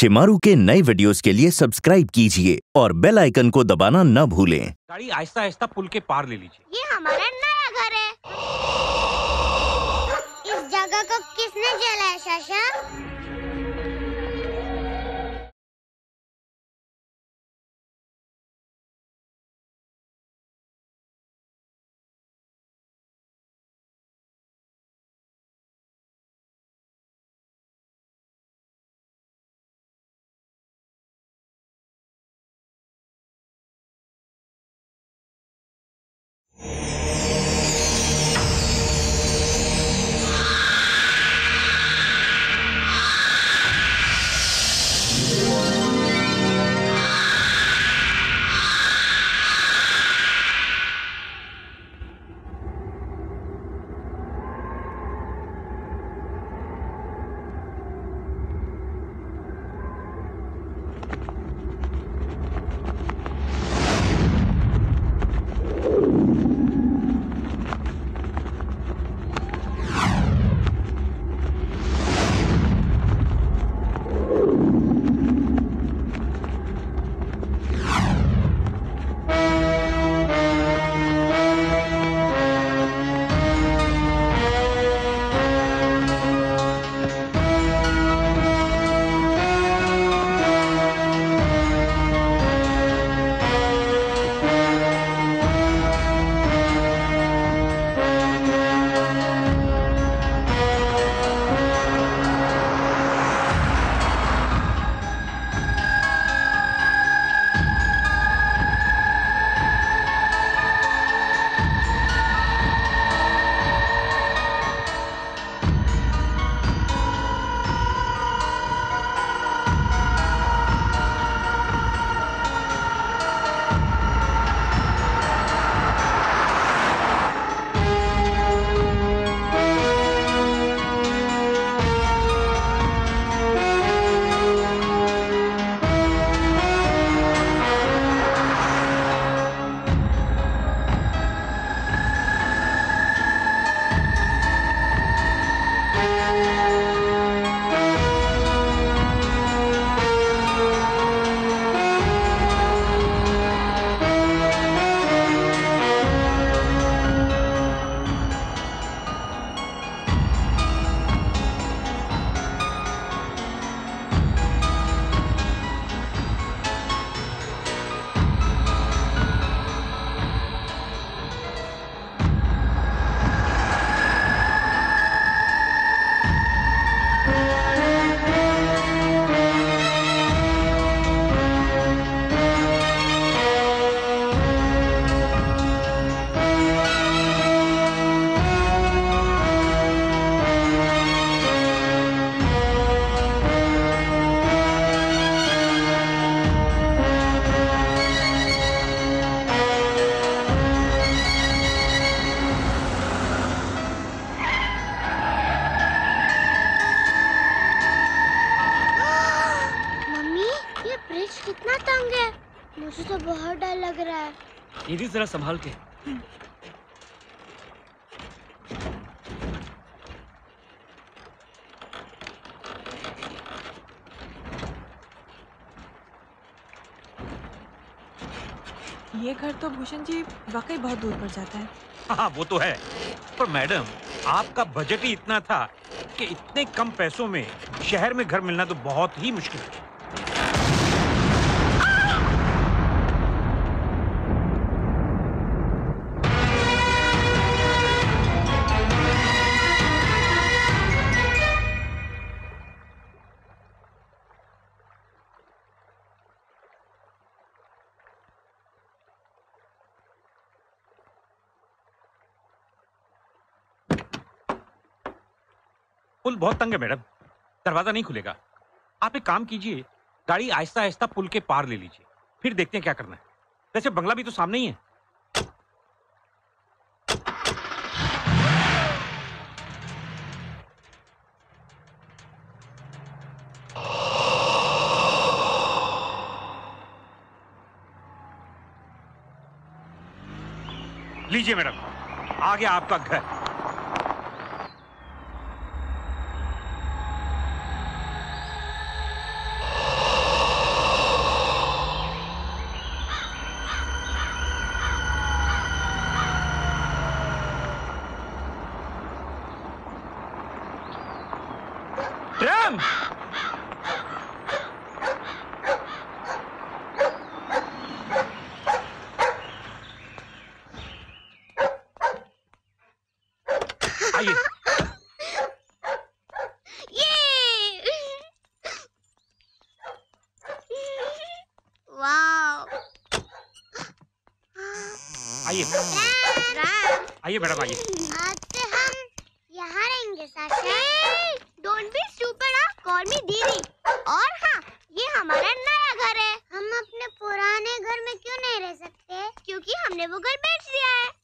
शिमारू के नए वीडियोस के लिए सब्सक्राइब कीजिए और बेल आइकन को दबाना न भूलें। गाड़ी आहिस्ता आहिस्ता पुल के पार ले लीजिए। ये हमारा नया घर है। इस जगह को किसने जलाया चाचा? कितना तंग है, मुझे तो बहुत डर लग रहा है। ये भी जरा संभाल के। ये घर तो भूषण जी वाकई बहुत दूर पड़ जाता है। हाँ वो तो है, पर मैडम आपका बजट ही इतना था कि इतने कम पैसों में शहर में घर मिलना तो बहुत ही मुश्किल है। पुल बहुत तंग है मैडम, दरवाजा नहीं खुलेगा। आप एक काम कीजिए, गाड़ी आहिस्ता आहिस्ता पुल के पार ले लीजिए, फिर देखते हैं क्या करना है। वैसे बंगला भी तो सामने ही है। लीजिए मैडम, आ गया आपका घर। आइए आइए मैडम आइए। आज से हम यहाँ रहेंगे Sasha. Don't be stupid, call me didi. और हाँ, ये हमारा नया घर है। हम अपने पुराने घर में क्यों नहीं रह सकते? क्योंकि हमने वो घर बेच दिया है।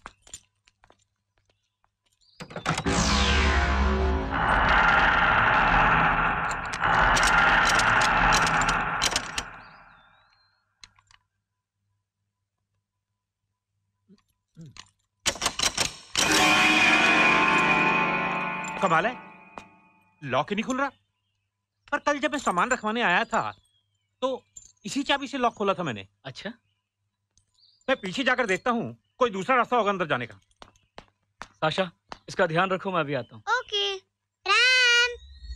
कमाल है, लॉक ही नहीं खुल रहा। पर कल जब मैं सामान रखवाने आया था तो इसी चाबी से लॉक खोला था मैंने। अच्छा, मैं पीछे जाकर देखता हूँ, कोई दूसरा रास्ता होगा अंदर जाने का। साशा इसका ध्यान रखो, मैं अभी आता हूँ। ओके रैम।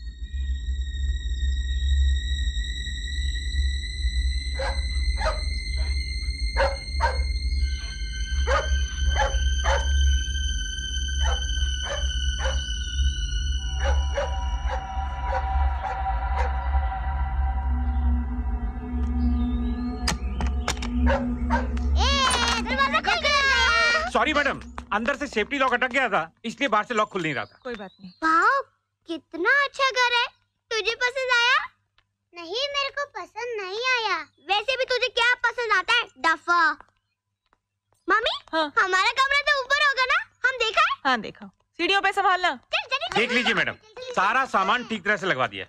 दरवाजा खुल गया। सॉरी मैडम, अंदर से सेफ्टी लॉक अटक गया था, इसलिए बाहर से लॉक खुल नहीं रहा था। कोई बात नहीं। वाओ, कितना अच्छा घर है। तुझे पसंद आया? नहीं, मेरे को पसंद नहीं आया। वैसे भी तुझे क्या पसंद आता है, डफा? मम्मी, हाँ। हमारा कमरा तो ऊपर होगा ना? हम देखा है? हाँ देखा। सीढ़ियों पे संभालना। चल जल्दी देख लीजिए मैडम, सारा सामान ठीक तरह से लगवा दिया।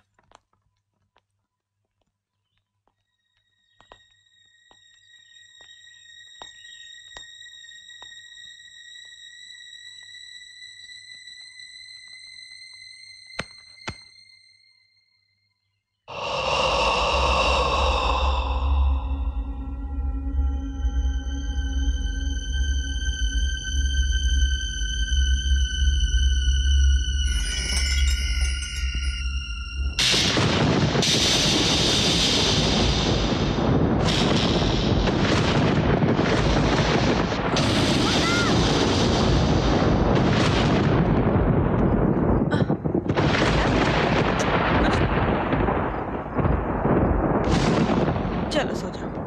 चलो सो जाओ।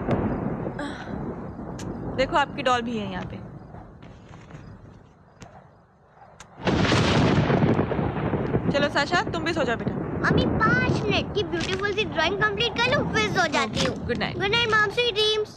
देखो आपकी डॉल भी है यहाँ पे। चलो साशा तुम भी सो जाओ बेटा। मम्मी 5 मिनट की ब्यूटीफुल सी ड्राइंग कंप्लीट कर लूं, फिर सो जाती हूँ। Good night. Good night mom, sweet dreams.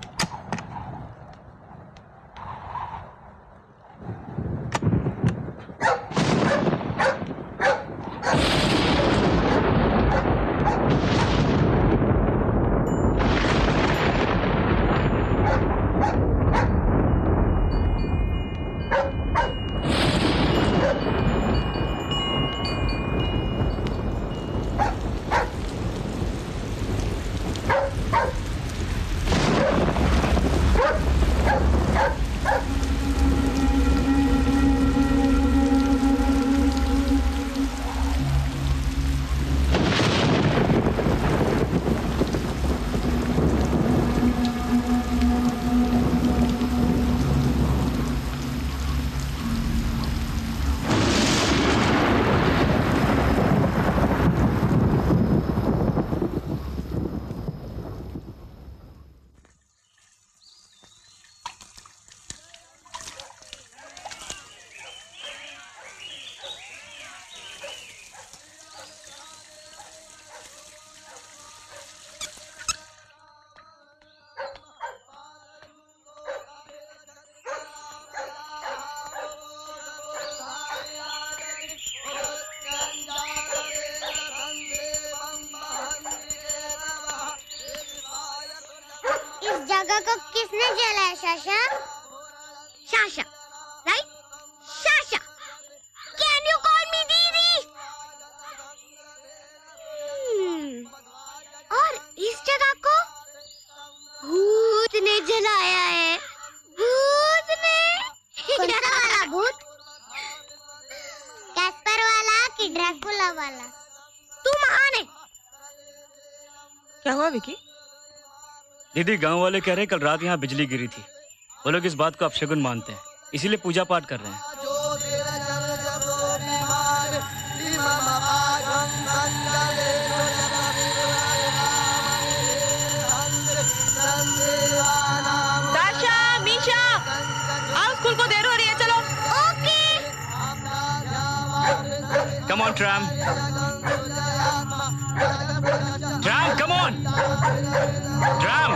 जगह को किसने जलाया Shasha? Shasha, right? Shasha, can you call me didi? और इस जगह को भूत ने जलाया है। भूत ने? कौन सा वाला भूत? कैस्पर वाला कि ड्रैकुला वाला? तू महान है। क्या हुआ विकी? दीदी गांव वाले कह रहे हैं कल रात यहाँ बिजली गिरी थी। वो लोग इस बात को अपशगुन मानते हैं, इसीलिए पूजा पाठ कर रहे हैं। Sasha, Misha, Come on, Tram. Tram, come on. Tram.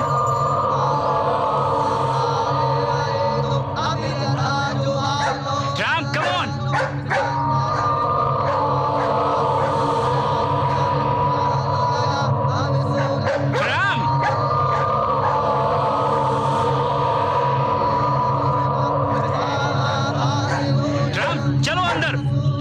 Tram, come on. Tram. Tram, चलो अंदर.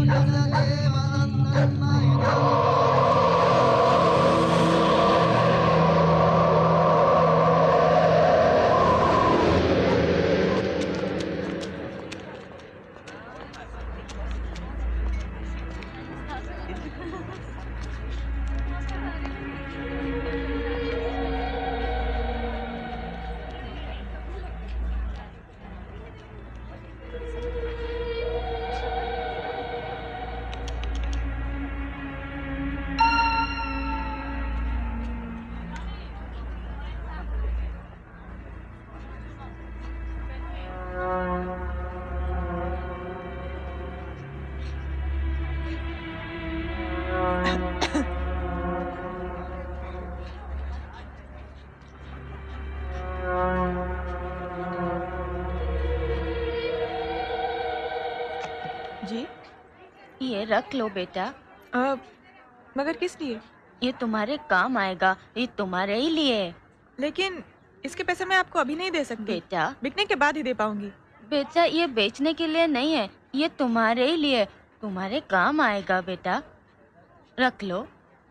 जी ये रख लो बेटा। मगर किस लिए? ये तुम्हारे काम आएगा, ये तुम्हारे ही लिए। लेकिन इसके पैसे मैं आपको अभी नहीं दे सकती। बेटा बिकने के बाद ही दे पाऊंगी। बेटा ये बेचने के लिए नहीं है, ये तुम्हारे ही लिए, तुम्हारे काम आएगा बेटा, रख लो।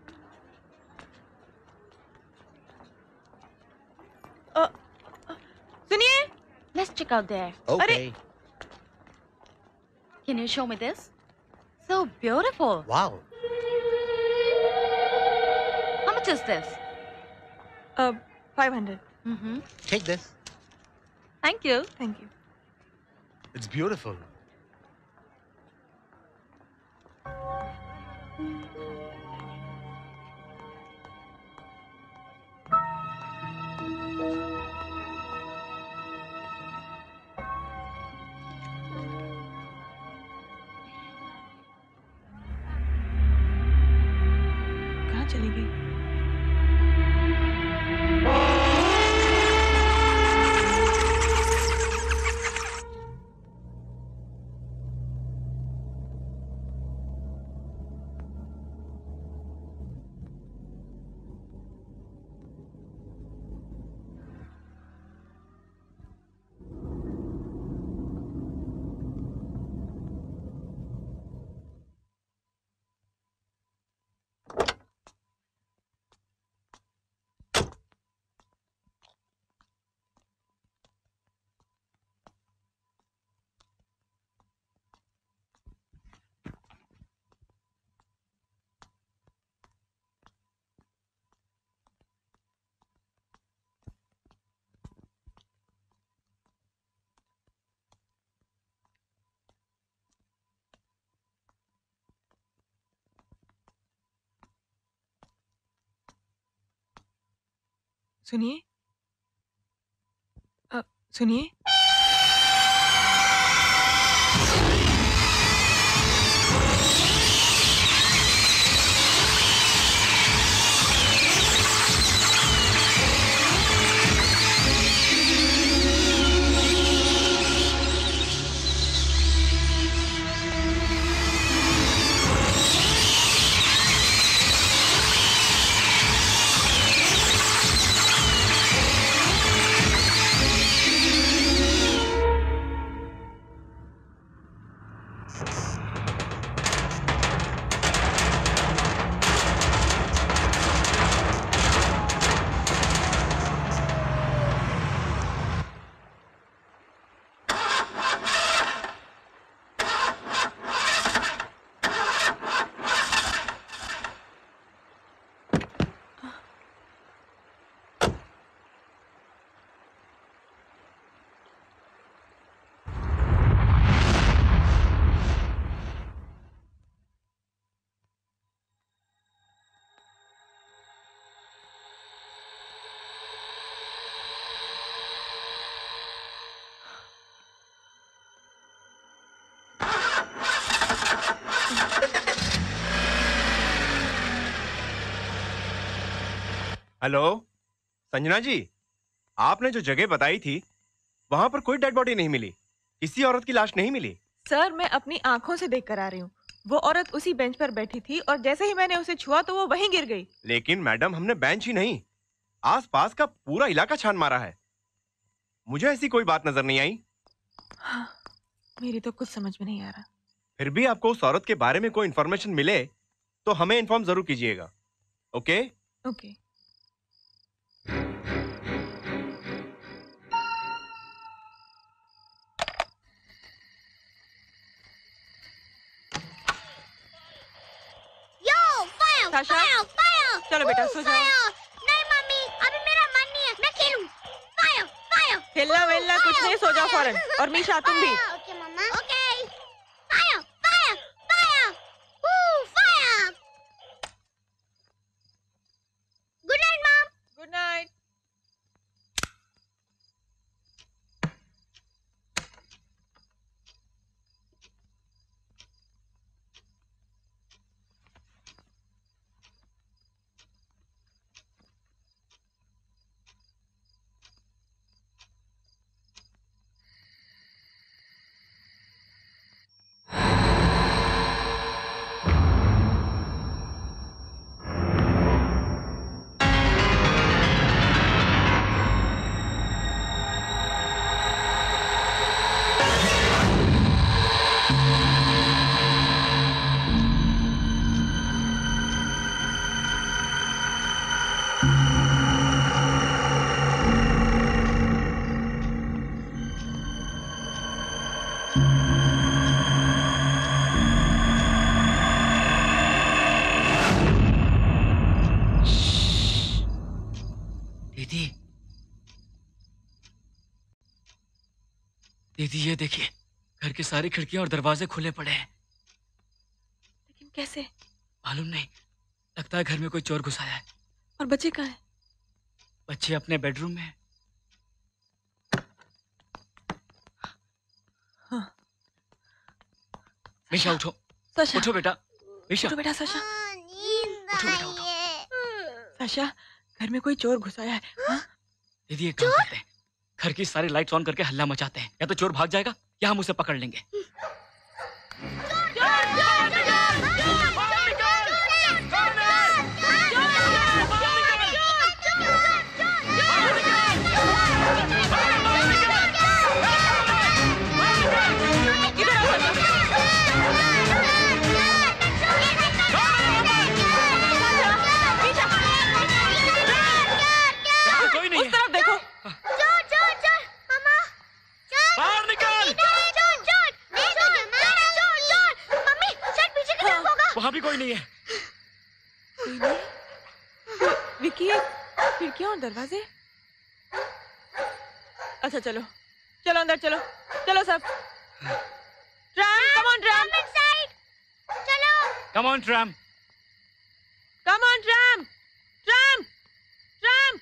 सुनिए। Let's check out there. Okay. Can you show me this? So beautiful. Wow. How much is this? 500. Mm-hmm. Take this. Thank you. Thank you. It's beautiful. कहाँ चली गई? सुनिए। सुनिए। हेलो संजना जी, आपने जो जगह बताई थी वहां पर कोई डेड बॉडी नहीं मिली, किसी औरत की लाश नहीं मिली। सर, मैं अपनी आंखों से देख कर आ रही हूँ। वो औरत उसी बेंच पर बैठी थी और जैसे ही मैंने उसे छुआ तो वो वहीं गिर गई। लेकिन मैडम, हमने बेंच ही नहीं, आसपास का पूरा इलाका छान मारा है, मुझे ऐसी कोई बात नजर नहीं आई। हाँ, मेरी तो कुछ समझ में नहीं आ रहा। फिर भी आपको उस औरत के बारे में कोई इन्फॉर्मेशन मिले तो हमें इन्फॉर्म जरूर कीजिएगा। ओके? ओके। साशा, चलो बेटा सो जाओ। नहीं मम्मी, अभी मेरा मन नहीं है, मैं खेलूं। Fire fire. खेलना वेलना कुछ नहीं, सो जाओ फौरन। और मीशा तुम भी। Okay mamma. Okay. Fire fire fire. Fire. Good night mom. Good night. दीदी, दीदी ये देखिए, घर की सारी खिड़कियां और दरवाजे खुले पड़े हैं। लेकिन कैसे? मालूम नहीं, लगता है घर में कोई चोर घुस आया है। और बच्चे कहाँ हैं? बच्चे अपने बेडरूम में हैं। हाँ। मीशा उठो, साशा, उठो बेटा। मीशा उठो बेटा। साशा, नींद उठो बेटा, आई उठो। है। साशा, घर में कोई चोर घुस आया है। हाँ? दीदी एक काम करते हैं, घर की सारी लाइट्स ऑन करके हल्ला मचाते हैं, या तो चोर भाग जाएगा या हम उसे पकड़ लेंगे। कोई नहीं उस तरफ देखो। चोर चोर चोर मामा। चोर। बाहर निकल। चोर चोर। चोर चोर। मम्मी शायद पीछे की तरफ होगा। वहां भी कोई नहीं है। कोई नहीं। विकी, खिड़कियां और दरवाजे। अच्छा चलो, चलो अंदर चलो, चलो सब। Tram, come on Tram. चलो। Come on Tram. Come on Tram. Tram, Tram.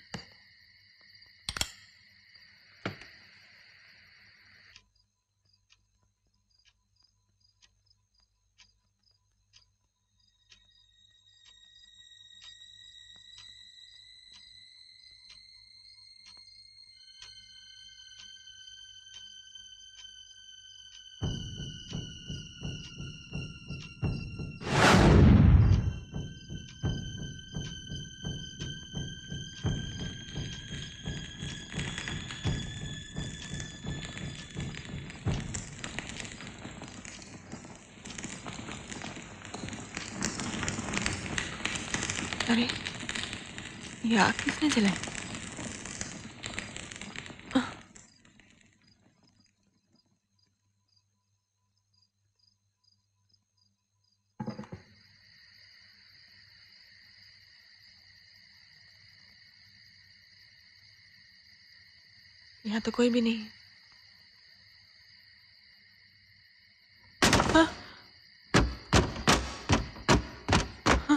अरे, ये आग किसने जलाई? यहाँ तो कोई भी नहीं है। हाँ? हाँ?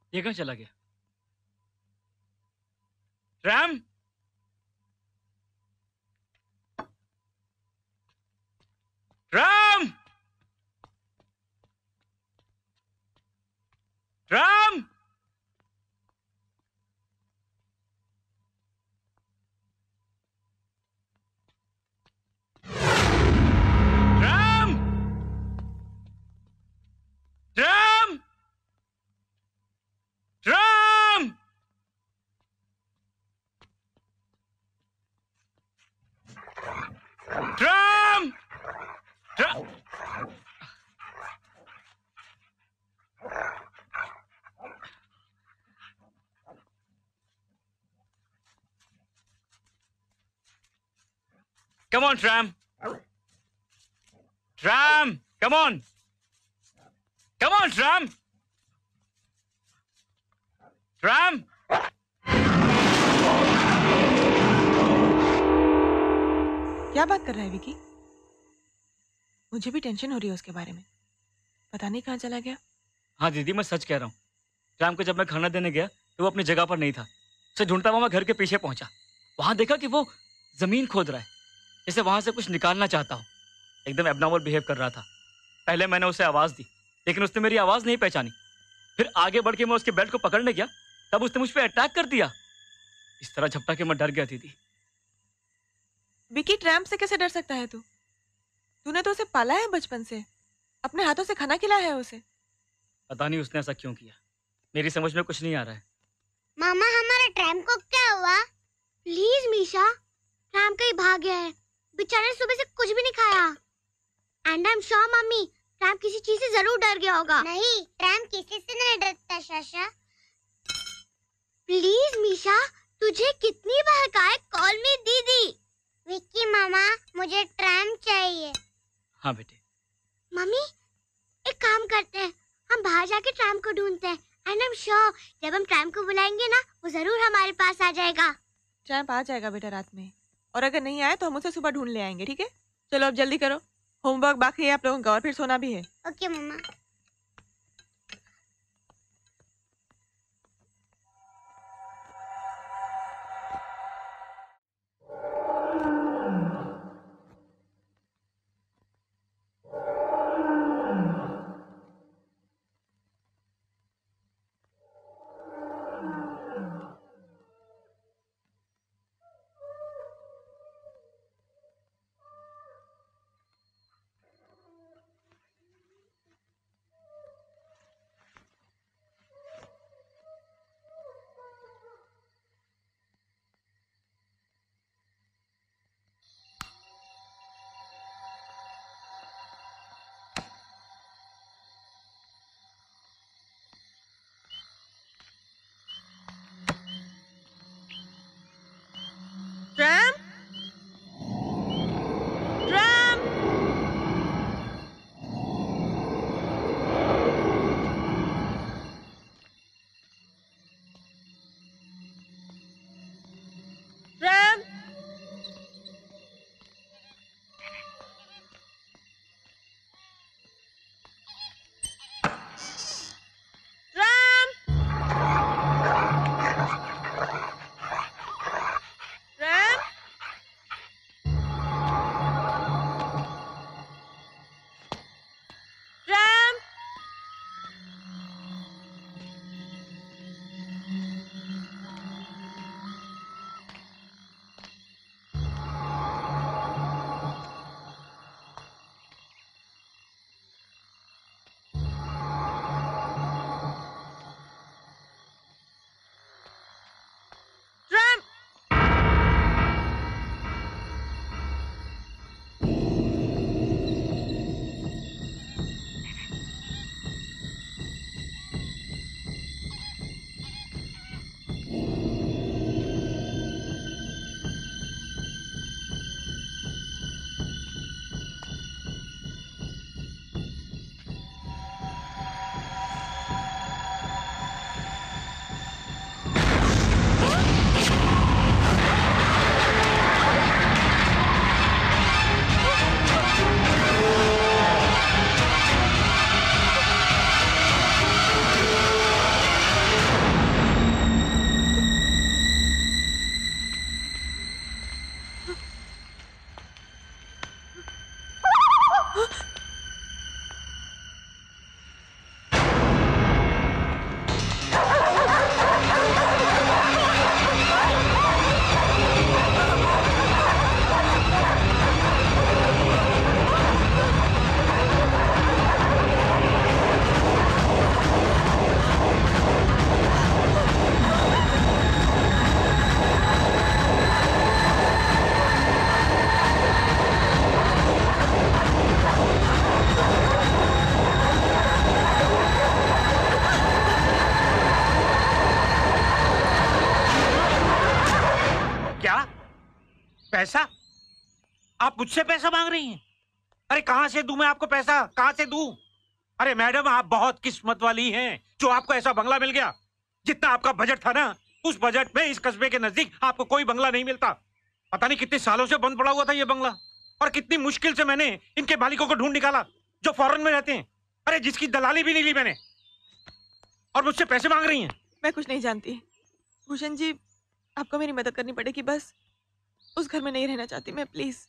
ये कहाँ चला गया? Tram, Tram, Tram. Tram, Tram, Tram. Tram, Tram. Come on, Tram. Tram, come on. Come on, Tram. Tram. क्या बात कर रहा है विकी? मुझे भी टेंशन हो रही है उसके बारे में। पता नहीं कहाँ चला गया। हाँ दीदी, मैं सच कह रहा हूँ। ट्राम को जब मैं खाना देने गया तो वो अपनी जगह पर नहीं था। उसे ढूंढता हुआ मैं घर के पीछे पहुंचा। वहां देखा कि वो जमीन खोद रहा है, जैसे वहां से कुछ निकालना चाहता हूँ। एकदम एबनॉर्मल बिहेव कर रहा था। पहले मैंने उसे आवाज दी, लेकिन उसने मेरी आवाज नहीं पहचानी। फिर आगे बढ़ के मैं उसके बेल्ट को पकड़ने गया, तब उसने मुझ पर अटैक कर दिया। इस तरह झपटा के मैं डर गया दीदी। विकी, ट्रैम्प से कैसे डर सकता है तू? तूने तो उसे पाला है बचपन से, अपने हाथों से खाना खिलाया है उसे। पता नहीं उसने ऐसा क्यों किया, मेरी समझ में कुछ नहीं आ रहा है। मामा, हमारे ट्रैम को क्या हुआ? प्लीज मीशा, ट्रैम कहीं भाग गया है। बेचारे ने सुबह से कुछ भी नहीं खाया। And I am sure mummy, Tram किसी चीज से जरूर डर गया होगा। नहीं, ट्रैम किसी से नहीं डरता शाशा। प्लीज मीशा, तुझे कितनी बार कहा है, कॉल मी दीदी। विक्की मामा, मुझे ट्रैम चाहिए। हाँ बेटे। मम्मी, एक काम करते हैं, हम बाहर जाके ट्रैम को ढूंढते हैं। एंड आई एम श्योर जब हम ट्रैम को बुलाएंगे ना, वो जरूर हमारे पास आ जाएगा। ट्रैम्प आ जाएगा बेटा रात में, और अगर नहीं आए तो हम उसे सुबह ढूंढ ले आएंगे। ठीक है, चलो अब जल्दी करो, होमवर्क बाकी है आप लोगों का, और फिर सोना भी है। Okay mamma. पैसा? आप मुझसे पैसा मांग रही हैं? अरे कहां से दूं मैं आपको पैसा, कहां से दूं? अरे मैडम, आप बहुत किस्मत वाली हैं जो आपको ऐसा बंगला मिल गया। जितना आपका बजट था ना, उस बजट में इस कस्बे के नजदीक आपको कोई बंगला नहीं मिलता। पता नहीं कितने सालों से बंद पड़ा हुआ था ये बंगला, और कितनी मुश्किल से मैंने इनके मालिकों को ढूंढ निकाला जो फॉरेन में रहते हैं। अरे जिसकी दलाली भी नहीं ली मैंने, और मुझसे पैसे मांग रही हैं। मैं कुछ नहीं जानती भूषण जी, आपको मेरी मदद करनी पड़ेगी। बस उस घर में नहीं रहना चाहती मैं, प्लीज।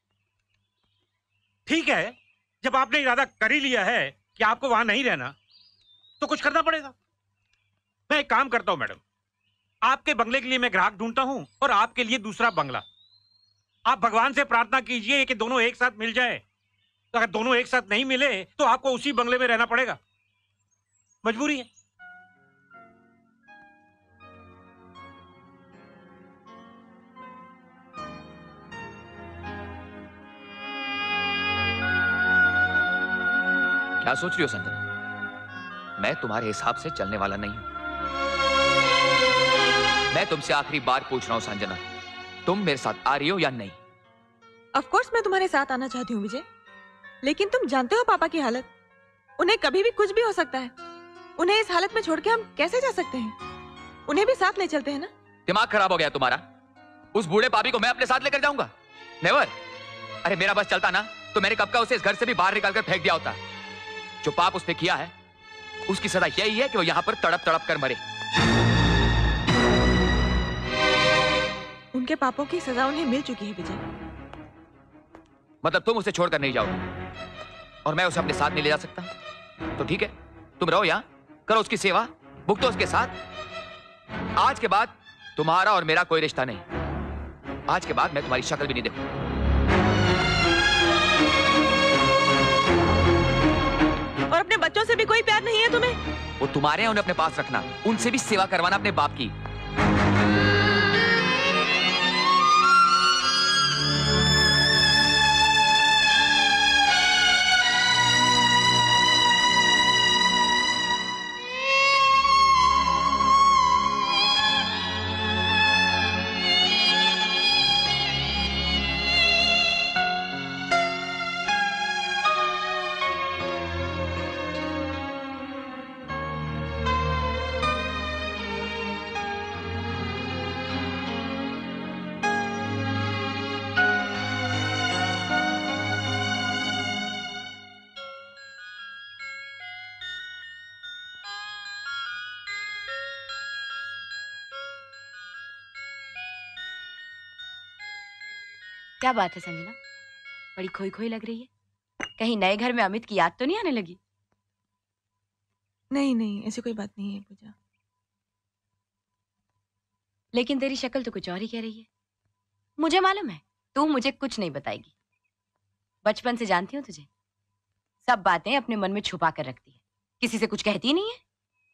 ठीक है, जब आपने इरादा कर ही लिया है कि आपको वहां नहीं रहना, तो कुछ करना पड़ेगा। मैं एक काम करता हूं मैडम, आपके बंगले के लिए मैं ग्राहक ढूंढता हूं और आपके लिए दूसरा बंगला। आप भगवान से प्रार्थना कीजिए कि दोनों एक साथ मिल जाए। तो अगर दोनों एक साथ नहीं मिले तो आपको उसी बंगले में रहना पड़ेगा, मजबूरी है। क्या सोच रही हो संजना? मैं तुम्हारे हिसाब से चलने वाला नहीं हूं। मैं तुमसे आखिरी बार पूछ रहा हूं संजना, तुम मेरे साथ आ रही हो या नहीं? ऑफ कोर्स मैं तुम्हारे साथ आना चाहती हूँ विजय, लेकिन तुम जानते हो पापा की हालत। उन्हें कभी भी कुछ भी हो सकता है। उन्हें इस हालत में छोड़ के हम कैसे जा सकते हैं? उन्हें भी साथ ले चलते हैं ना। दिमाग खराब हो गया तुम्हारा? उस बूढ़े पापी को मैं अपने साथ लेकर जाऊंगा? नेवर। अरे मेरा बस चलता ना तो मैंने कब का उसे इस घर से भी बाहर निकालकर फेंक दिया होता। जो पाप उसने किया है उसकी सजा यही है कि वो यहां पर तड़प तड़प कर मरे। उनके पापों की सजा उन्हें मिल चुकी है विजय। मतलब तुम उसे छोड़कर नहीं जाओगे और मैं उसे अपने साथ नहीं ले जा सकता? तो ठीक है, तुम रहो यहां, करो उसकी सेवा, भुगतो उसके साथ। आज के बाद तुम्हारा और मेरा कोई रिश्ता नहीं। आज के बाद मैं तुम्हारी शक्ल भी नहीं देखूंगा। और अपने बच्चों से भी कोई प्यार नहीं है तुम्हें? वो तुम्हारे हैं, उन्हें अपने पास रखना, उनसे भी सेवा करवाना अपने बाप की। क्या बात है संजना, बड़ी खोई खोई लग रही है। कहीं नए घर में अमित की याद तो नहीं आने लगी? नहीं नहीं, ऐसी कोई बात नहीं है पूजा। लेकिन तेरी शक्ल तो कुछ और ही कह रही है। मुझे मालूम है तू मुझे कुछ नहीं बताएगी। बचपन से जानती हूँ तुझे, सब बातें अपने मन में छुपा कर रखती है, किसी से कुछ कहती नहीं है।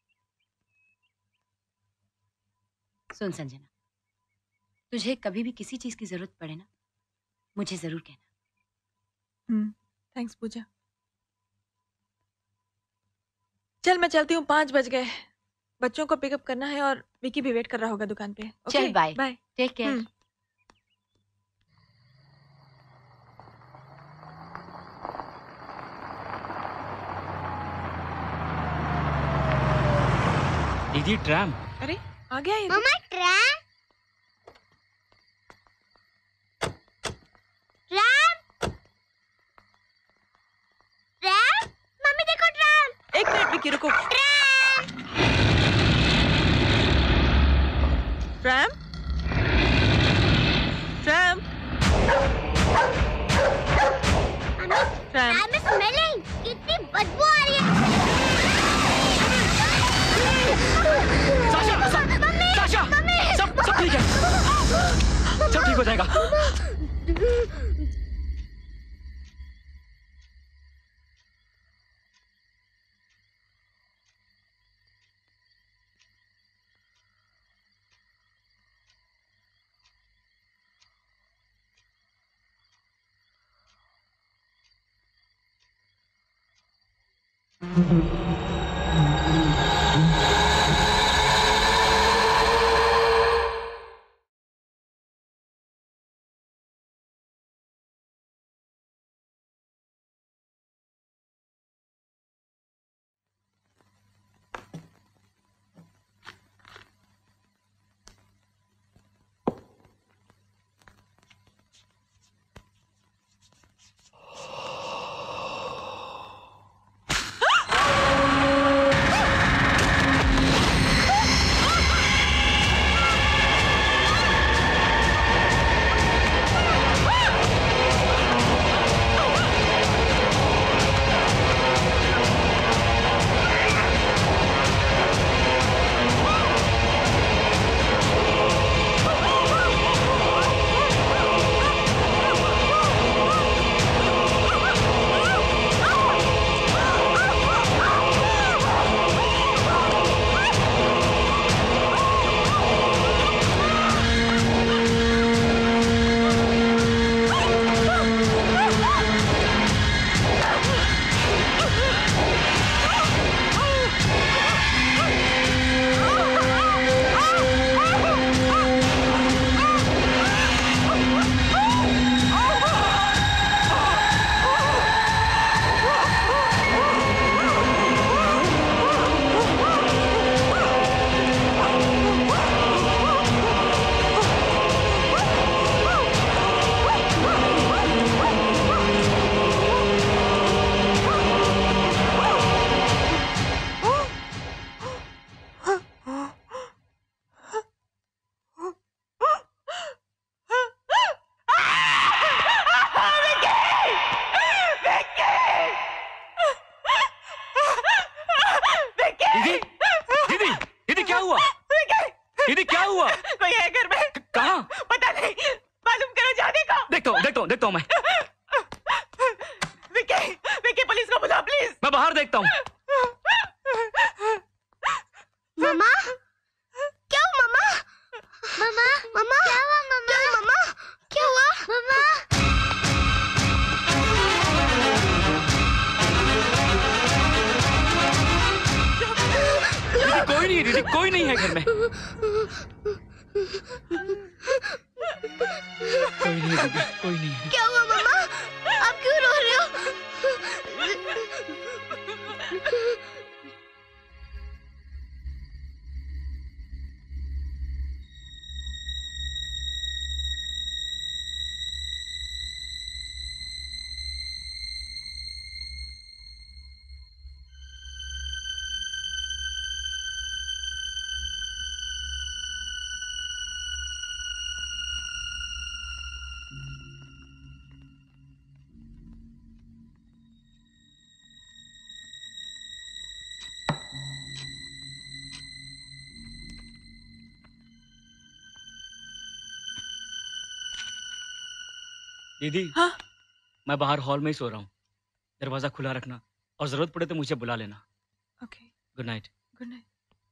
सुन संजना, तुझे कभी भी किसी चीज की जरूरत पड़े ना, मुझे जरूर कहना। थैंक्स पूजा। चल मैं चलती हूँ, 5 बज गए। बच्चों को पिकअप करना है और विकी भी वेट कर रहा होगा दुकान पे। चल बाय बाय, टेक केयर। दीदी ट्रैम। अरे आ गया ये। Mamma Tram, Tram, Tram, mummy देखो ट्रैम। 1 मिनट विकी रुको। Tram, Tram, Tram. Tram is smelling, कितनी बदबू आ रही है। साशा, सब ठीक है, सब ठीक हो जाएगा। देखता हूँ मैं। विकी, विकी पुलिस को बुला प्लीज। मैं बाहर देखता हूँ। मम्मा, क्या हुआ मम्मा? मम्मा, मम्मा, क्या हुआ मम्मा? मम्मा, क्या हुआ मम्मा? कोई नहीं है दीदी, कोई नहीं है घर में। कोई नहीं है दीदी, कोई नहीं है। क्या हुआ मम्मा? आप क्यों रो रहे हो? दीदी, हाँ? मैं बाहर हॉल में ही सो रहा हूँ। दरवाजा खुला रखना और जरूरत पड़े तो मुझे बुला लेना। Okay, good night. Good night.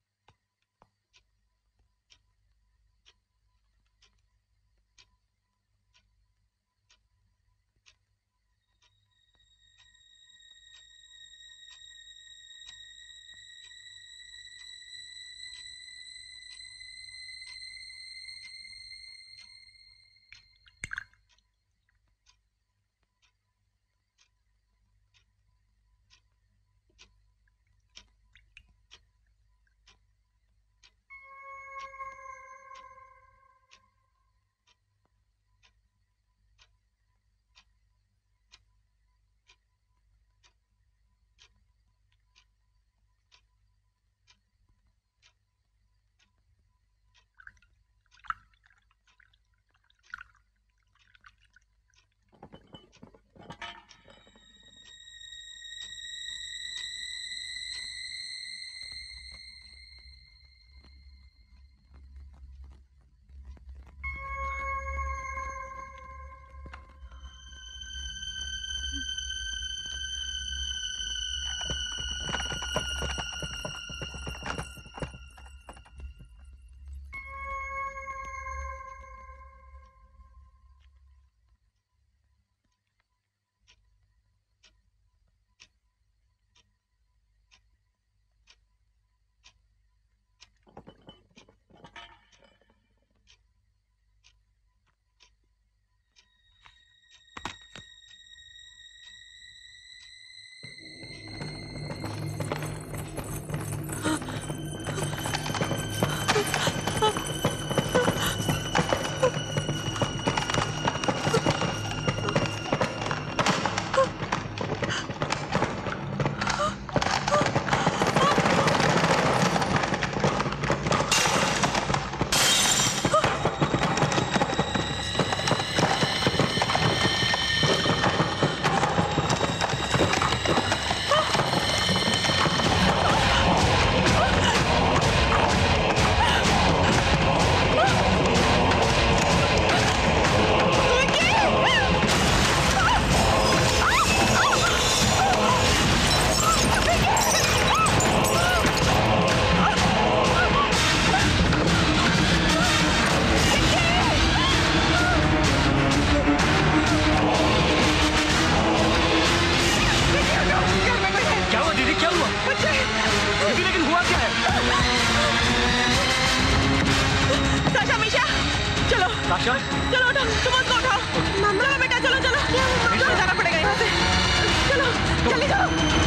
साक्षा, चलो उठो, तुम उसको उठाओ। चलो बेटा, चलो चलो, चलो जाना पड़ेगा यहाँ से। चलो जल्दी जाओ,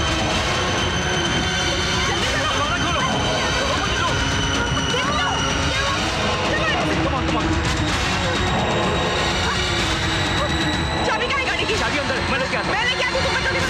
जल्दी चलो। चाबी कहाँ है गाड़ी की? चाबी अंदर है, मैं लेके आता हूँ। मैं लेके आती हूँ, तुम बैठो।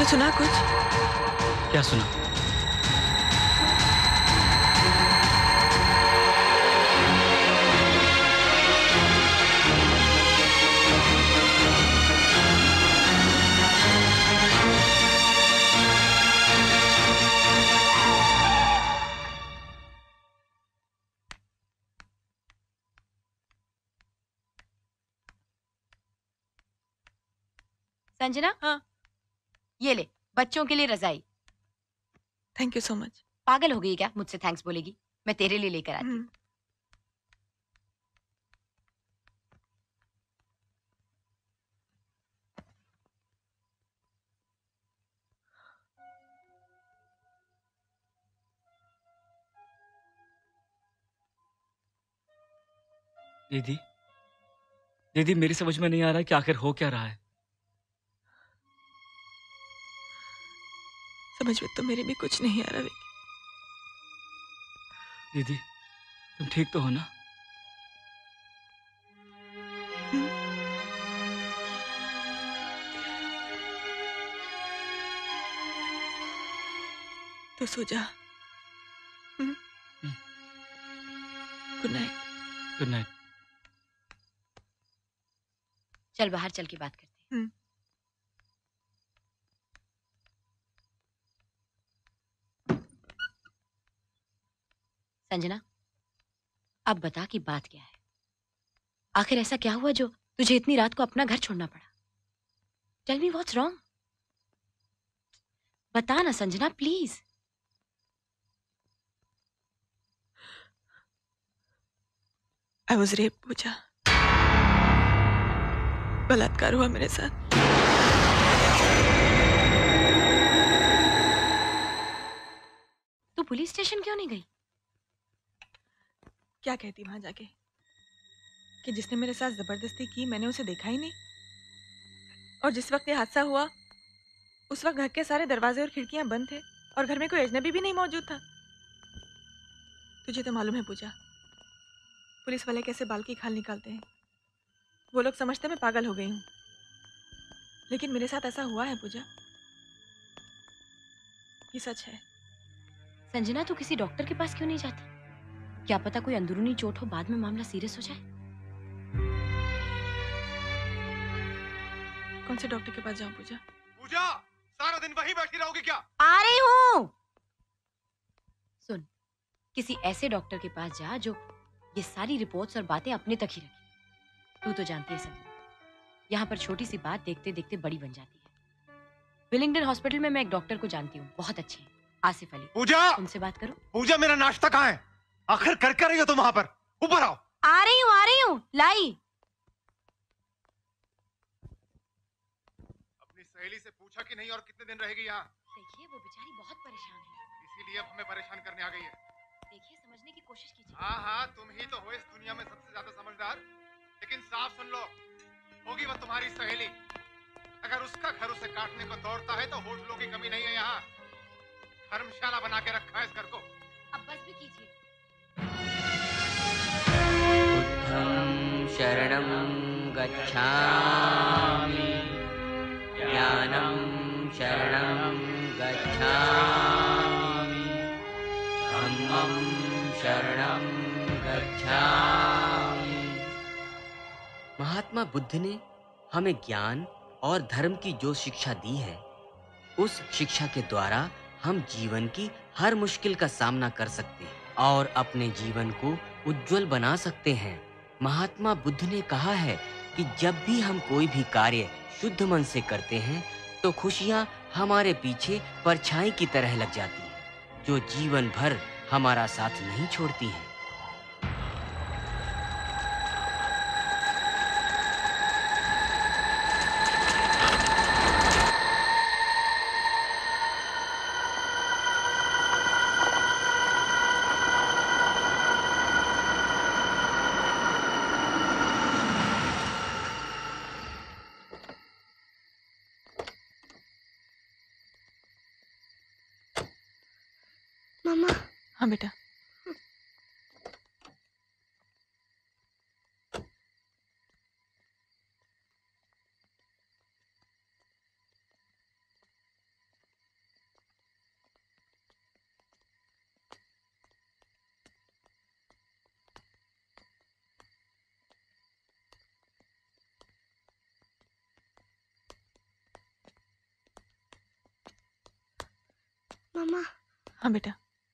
सुना कुछ? क्या सुना? संजना, हाँ। ये ले बच्चों के लिए रजाई। Thank you so much. पागल हो गई क्या, मुझसे थैंक्स बोलेगी? मैं तेरे लिए लेकर आती हूँ। दीदी, दीदी मेरी समझ में नहीं आ रहा है कि आखिर हो क्या रहा है। समझ में तो मेरी भी कुछ नहीं आ रहा विकी। दीदी तुम ठीक तो हो ना? तो सो जा। Good night. Good night. चल बाहर चल के बात करते हैं। संजना, अब बता कि बात क्या है? आखिर ऐसा क्या हुआ जो तुझे इतनी रात को अपना घर छोड़ना पड़ा? Tell me what's wrong. बता ना Sanjana, please. I was rape Pooja. बलात्कार हुआ मेरे साथ। तू पुलिस स्टेशन क्यों नहीं गई? क्या कहती वहां जाके कि जिसने मेरे साथ जबरदस्ती की मैंने उसे देखा ही नहीं, और जिस वक्त ये हादसा हुआ उस वक्त घर के सारे दरवाजे और खिड़कियां बंद थे और घर में कोई अजनबी भी नहीं मौजूद था। तुझे तो मालूम है पूजा, पुलिस वाले कैसे बाल की खाल निकालते हैं। वो लोग समझते मैं पागल हो गई हूँ, लेकिन मेरे साथ ऐसा हुआ है पूजा, ये सच है। संजना, तू किसी डॉक्टर के पास क्यों नहीं जाती? क्या पता कोई अंदरूनी चोट हो, बाद में मामला सीरियस हो जाए। कौन से डॉक्टर के पास जाऊं पूजा? पूजा, सारा दिन वहीं बैठी रहोगी क्या? आ रही हूँ। सुन, किसी ऐसे डॉक्टर के पास जा जो ये सारी रिपोर्ट्स और बातें अपने तक ही रखे। तू तो जानती है संजना, यहाँ पर छोटी सी बात देखते देखते बड़ी बन जाती है। विलिंगडन हॉस्पिटल में मैं एक डॉक्टर को जानती हूँ, बहुत अच्छे हैं, आसिफ अली। पूजा, उनसे बात करो। पूजा मेरा नाश्ता कहाँ है? आखिर कर रही हो तुम वहां पर? ऊपर आओ। आ रही हूँ, लाई। अपनी सहेली से पूछा कि नहीं और कितने दिन रहेगी यहाँ? देखिए वो बेचारी बहुत परेशान है, इसीलिए अब हमें परेशान करने आ गई है। देखिए समझने की कोशिश कीजिए। हाँ, तुम ही तो हो इस दुनिया में सबसे ज्यादा समझदार। लेकिन साफ सुन लो, होगी वो तुम्हारी सहेली। अगर उसका घर उसे काटने को दौड़ता है तो होटलों की कमी नहीं है यहाँ। धर्मशाला बना के रखा है इस घर को। अब बस भी कीजिए। बुद्धं शरणं गच्छामि, ज्ञानं शरणं गच्छामि, धम्मं शरणं गच्छामि। महात्मा बुद्ध ने हमें ज्ञान और धर्म की जो शिक्षा दी है, उस शिक्षा के द्वारा हम जीवन की हर मुश्किल का सामना कर सकते हैं और अपने जीवन को उज्जवल बना सकते हैं। महात्मा बुद्ध ने कहा है कि जब भी हम कोई भी कार्य शुद्ध मन से करते हैं तो खुशियां हमारे पीछे परछाई की तरह लग जाती हैं, जो जीवन भर हमारा साथ नहीं छोड़ती हैं। मामा। हाँ बेटा। मामा। हाँ बेटा।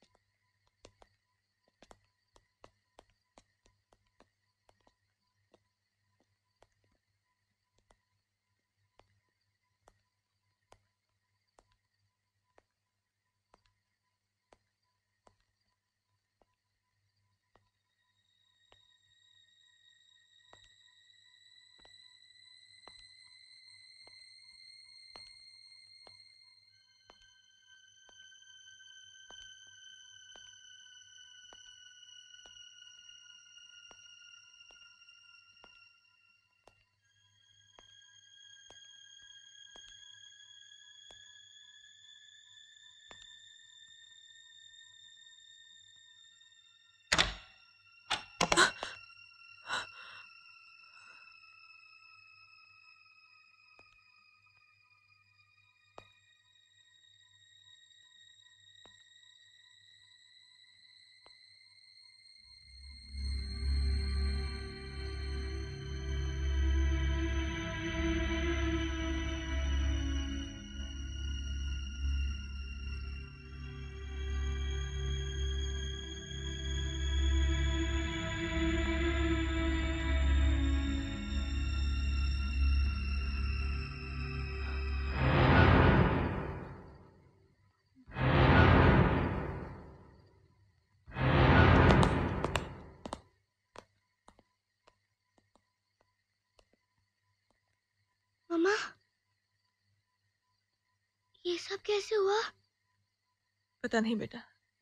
मामा, ये सब कैसे हुआ? पता नहीं बेटा।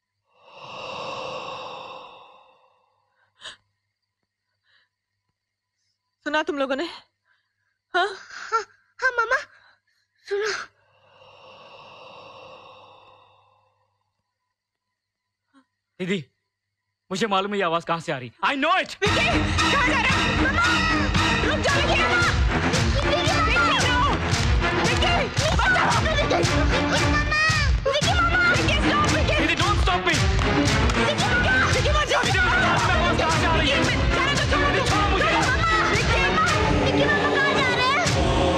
सुना तुम लोगों ने? हाँ हाँ हाँ मामा, सुना। दीदी, मुझे मालूम है ये आवाज कहाँ से आ रही। I know it! विकी, कहाँ जा रहे हो? मामा, रुक जाओ विकी, मामा। विकी, बचाओ विकी। विकी मामा, विकी stop विकी। दीदी, don't stop me! विकी मामा, विकी बचाओ। दीदी, मुझे मालूम है आवाज कहाँ से आ रही है। जाने तो छोड़ो, दीदी, छोड़ो मुझे। विकी मामा कहाँ जा रहे हैं?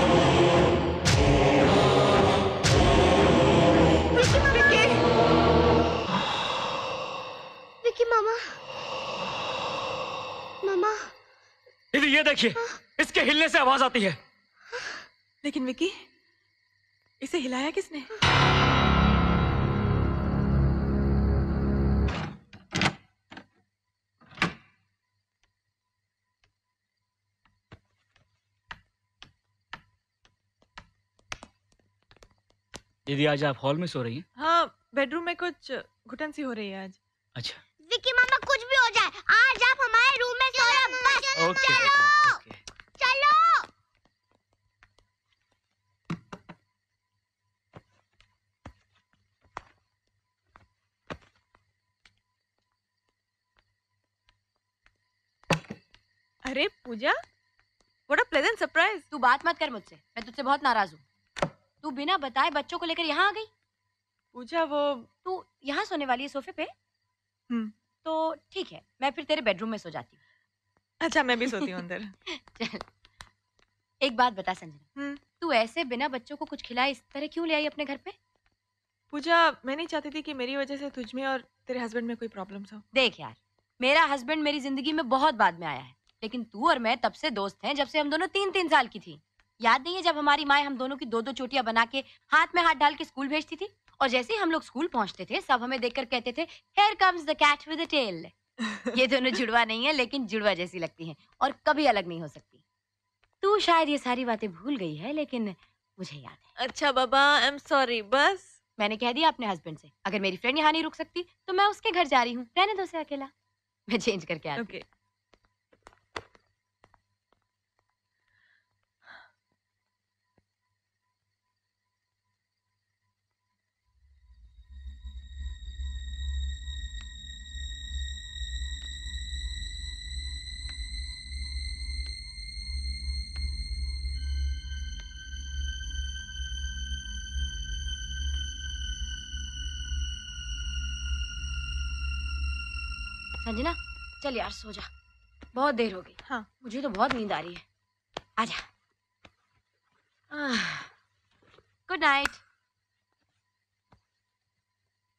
विकी मामा, मामा। दीदी, ये देखिए, इसके हिलने से आवाज आती है। लेकिन विकी, इसे हिलाया किसने? दीदी, आज आप हॉल में सो रही हैं? हाँ, बेडरूम में कुछ घुटन सी हो रही है आज। अच्छा। विकी मामा, कुछ भी हो जाए, आज आप हमारे रूम में सोना बस। ओके, चलो, ओके। चलो। अरे Pooja, what a pleasant surprise. तू बात मत कर मुझसे, मैं तुझसे बहुत नाराज हूँ। तू बिना बताए बच्चों को लेकर यहाँ आ गई। पूजा, वो तू यहाँ सोने वाली है सोफे पे? तो ठीक है, मैं फिर तेरे बेडरूम में सो जाती हूँ। अच्छा, मैं भी सोती हूँ अंदर। चल, एक बात बता संजना, तू ऐसे बिना बच्चों को कुछ खिलाए इस तरह क्यों ले आई अपने घर पे? पूजा, मैं नहीं चाहती थी कि मेरी वजह से तुझ में और तेरे हस्बैंड में कोई प्रॉब्लम्स हो। देख यार, मेरा हस्बैंड मेरी जिंदगी में बहुत बाद में आया है, लेकिन तू और मैं तब से दोस्त हैं जब से हम दोनों 3-3 साल की थी। याद नहीं है जब हमारी माँ हम दोनों की 2-2 चोटियां बना के हाथ में हाथ डाल के स्कूल भेजती थी, और जैसे ही हम लोग स्कूल पहुंचते थे सब हमें देखकर कहते थे Here comes the cat with the tail। ये दोनों जुड़वा नहीं है, लेकिन जुड़वा जैसी लगती हैं और कभी अलग नहीं हो सकती। तू शायद ये सारी बातें भूल गई है, लेकिन मुझे याद है। अच्छा बाबा, आई एम सॉरी। बस मैंने कह दिया अपने हस्बैंड से, अगर मेरी फ्रेंड यहाँ नहीं रुक सकती तो मैं उसके घर जा रही हूँ, रहने दो उसे अकेला। मैं चेंज करके आती हूँ। संजना, चल यार सो जा, बहुत देर हो गई। हाँ, मुझे तो बहुत नींद आ रही है। आजा। Good night.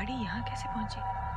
गाड़ी यहाँ कैसे पहुंची?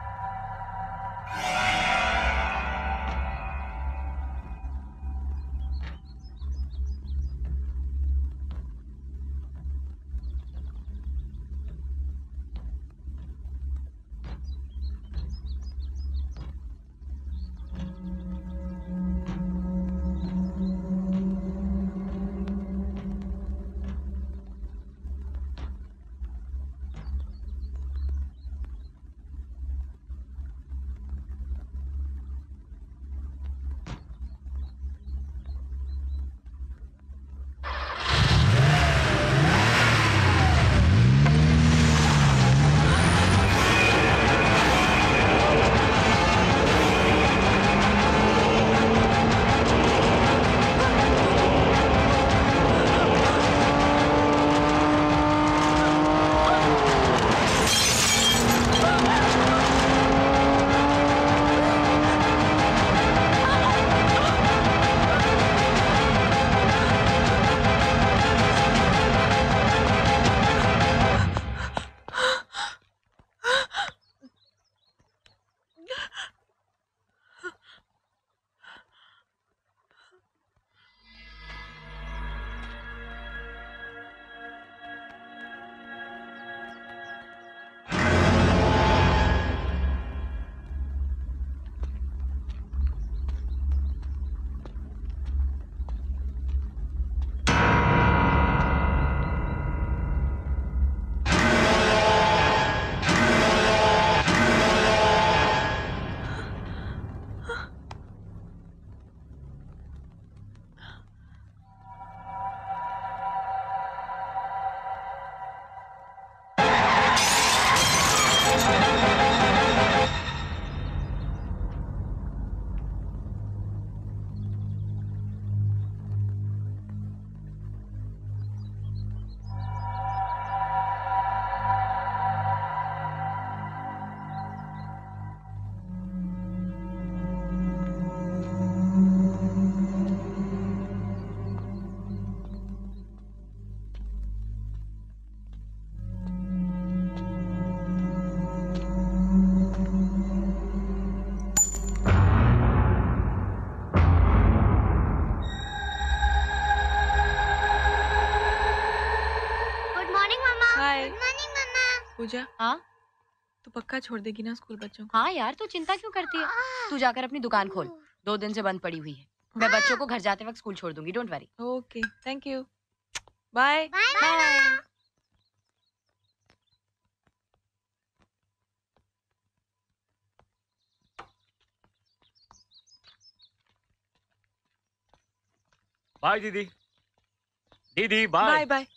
पूजा, हाँ तू पक्का छोड़ देगी ना स्कूल बच्चों को? हाँ यार, तू चिंता क्यों करती है? तू जाकर अपनी दुकान खोल, 2 दिन से बंद पड़ी हुई है। मैं बच्चों को घर जाते वक्त स्कूल छोड़ दूंगी, don't worry. Okay, thank you, bye bye. Bye दीदी। दीदी bye. Bye bye.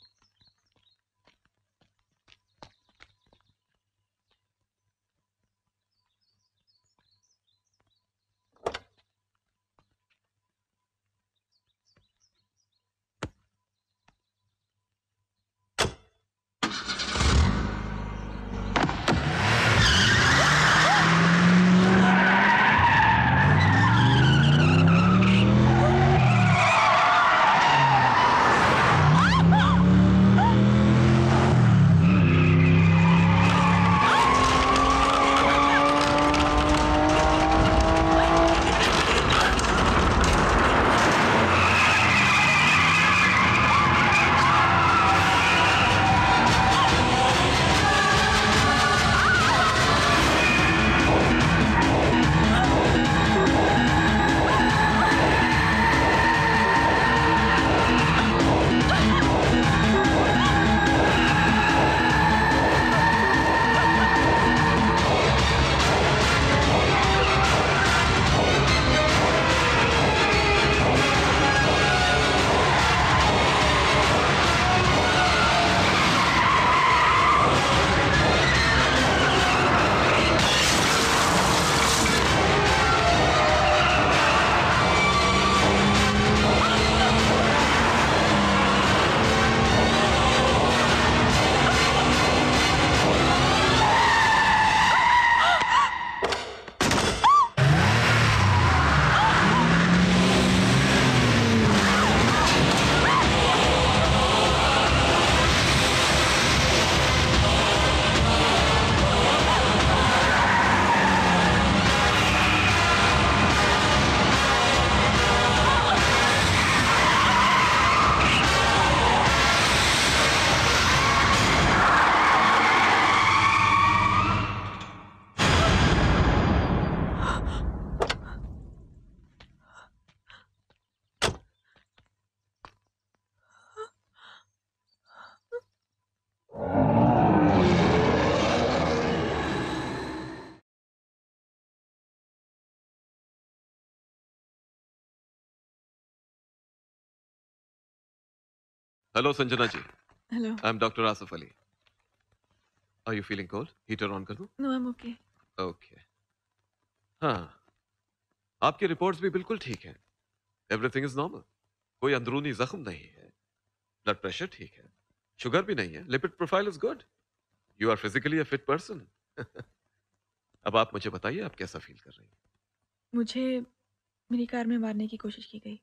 Hello Sanjana ji, hello. I am doctor Asif Ali. Are you feeling cold? Heater on कर दूं? No, I am okay. Okay. हाँ, आपकी रिपोर्ट्स भी बिल्कुल ठीक हैं। Everything is normal. कोई अंदरूनी जख्म नहीं है, ब्लड प्रेशर ठीक है, शुगर भी नहीं है, lipid profile is good, you are physically a fit person. अब आप मुझे बताइए, आप कैसा फील कर रही हैं? मुझे मेरी कार में मारने की कोशिश की गई।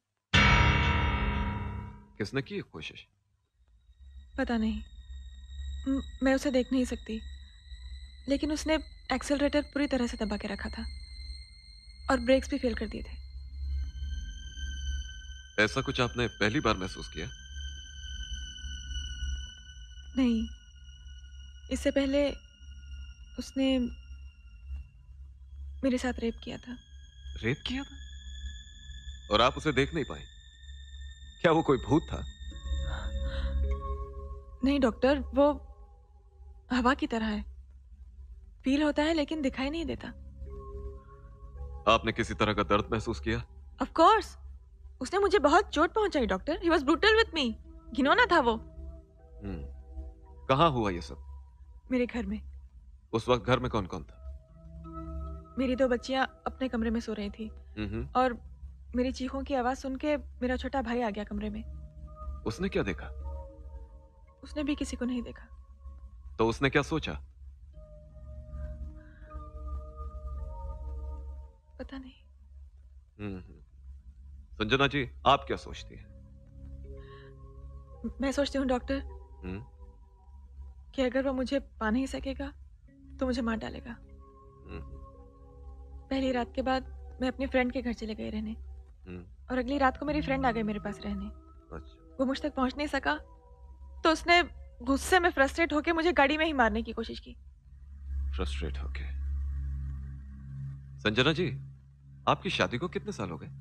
किसने की ये कोशिश? पता नहीं, मैं उसे देख नहीं सकती, लेकिन उसने एक्सेलरेटर पूरी तरह से दबा के रखा था और ब्रेक्स भी फेल कर दिए थे। ऐसा कुछ आपने पहली बार महसूस किया? नहीं, इससे पहले उसने मेरे साथ रेप किया था। रेप किया था? और आप उसे देख नहीं पाई? क्या वो कोई भूत था? नहीं डॉक्टर, वो हवा की तरह है, फील होता है लेकिन दिखाई नहीं देता। आपने किसी तरह का दर्द महसूस किया? ऑफ कोर्स, उसने मुझे बहुत चोट पहुंचाई doctor. He was brutal with me. घिनौना था वो। कहाँ हुआ ये सब? मेरे घर में। उस वक्त घर में कौन कौन था? मेरी 2 बच्चियां अपने कमरे में सो रही थी और मेरी चीखों की आवाज सुन के मेरा छोटा भाई आ गया कमरे में। उसने क्या देखा? उसने भी किसी को नहीं देखा। तो उसने क्या सोचा? पता नहीं। संजना जी, आप क्या सोचती हैं? मैं सोचती हूँ डॉक्टर कि अगर वो मुझे पा नहीं सकेगा तो मुझे मार डालेगा। पहली रात के बाद मैं अपने फ्रेंड के घर चले गए रहने और अगली रात को मेरी फ्रेंड आ गई मेरे पास रहने। अच्छा। वो मुझ तक पहुंच नहीं सका तो उसने गुस्से में फ्रस्ट्रेट होके मुझे गाड़ी में ही मारने की कोशिश की। फ्रस्ट्रेट होके? संजना जी, आपकी शादी को कितने साल हो गए?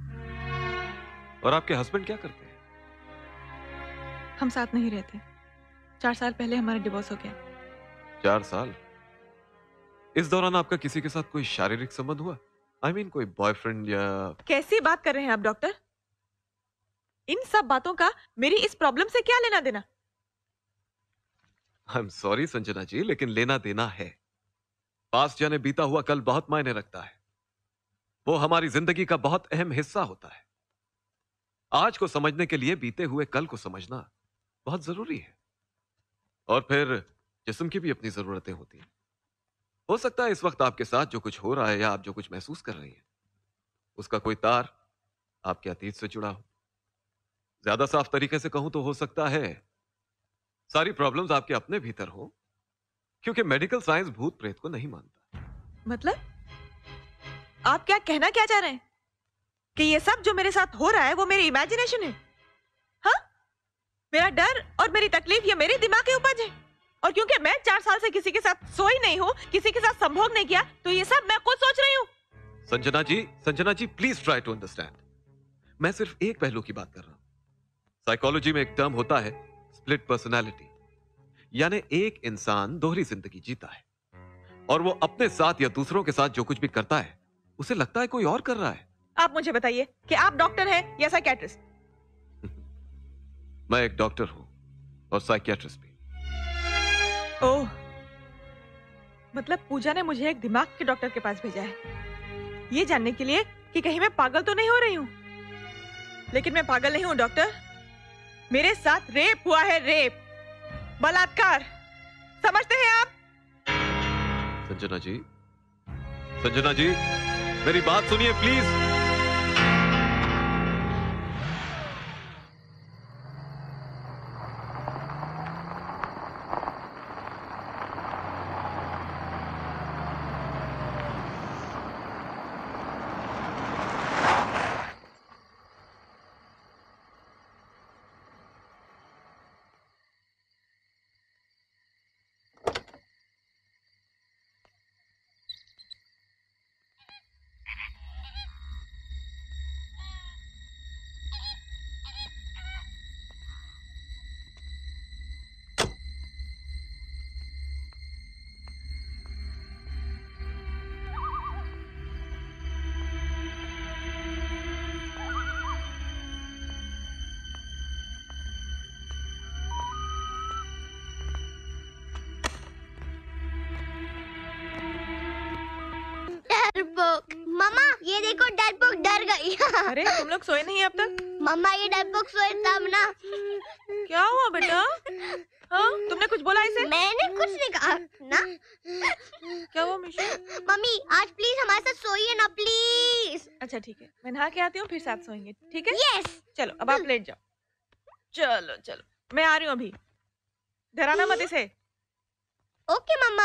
और आपके हस्बैंड क्या करते हैं? हम साथ नहीं रहते। 4 साल पहले हमारा डिवोर्स हो गया। 4 साल? इस दौरान आपका किसी के साथ कोई शारीरिक संबंध हुआ? I mean, कोई बॉयफ्रेंड या? कैसी बात कर रहे हैं आप डॉक्टर? इन सब बातों का मेरी इस प्रॉब्लम से क्या लेना देना? I am sorry Sanjana ji, लेकिन लेना देना है। पास्ट जाने बीता हुआ कल बहुत मायने रखता है। वो हमारी जिंदगी का बहुत अहम हिस्सा होता है। आज को समझने के लिए बीते हुए कल को समझना बहुत जरूरी है। और फिर जिस्म की भी अपनी जरूरतें होती हैं। हो सकता है इस वक्त आपके साथ जो कुछ हो रहा है या आप जो कुछ महसूस कर रही हैं, उसका कोई तार आपके अतीत से जुड़ा हो। ज्यादा साफ तरीके से कहूं तो हो सकता है सारी प्रॉब्लम्स आपके अपने भीतर हो, क्योंकि मेडिकल साइंस भूत प्रेत को नहीं मानता। मतलब आप क्या कहना क्या चाह रहे हैं कि ये सब जो मेरे साथ हो रहा है वो मेरी इमेजिनेशन है? हाँ, मेरा डर और मेरी तकलीफ ये मेरे दिमाग की उपज है। और क्योंकि मैं 4 साल से किसी के साथ सोई नहीं हूँ, किसी के साथ संभोग नहीं किया, तो ये सब मैं खुद सोच रही हूँ। Sanjana ji please try to understand. मैं सिर्फ एक पहलू की बात कर रहा हूं। साइकोलॉजी में एक टर्म होता है स्प्लिट पर्सनालिटी, यानी एक इंसान दोहरी जिंदगी जीता है और वो अपने साथ या दूसरों के साथ जो कुछ भी करता है उसे लगता है कोई और कर रहा है। आप मुझे बताइए कि आप डॉक्टर हैं या साइकियाट्रिस्ट? मैं एक डॉक्टर हूं और साइकियाट्रिस्ट भी। ओह, मतलब पूजा ने मुझे एक दिमाग के डॉक्टर के पास भेजा है ये जानने के लिए कि कहीं मैं पागल तो नहीं हो रही हूँ। लेकिन मैं पागल नहीं हूँ डॉक्टर। मेरे साथ रेप हुआ है, रेप, बलात्कार। समझते हैं आप? संजना जी मेरी बात सुनिए प्लीज। मम्मा ये देखो डरपोक डर गई। अरे तुम लोग सोए नहीं अब तक? मम्मा ये डरपोक सोए तब ना। क्या हुआ बेटा? हाँ तुमने कुछ बोला इसे? मैंने कुछ नहीं कहा ना। क्या हुआ मिशु? मम्मी आज प्लीज हमारे साथ सोइए ना प्लीज। अच्छा ठीक है, मैं नहा के आती हूँ फिर साथ सोएंगे, ठीक है? यस। चलो अब आप लेट जाओ। चलो चलो मैं आ रही हूँ अभी, डराना मत इसे। ओके मम्मा।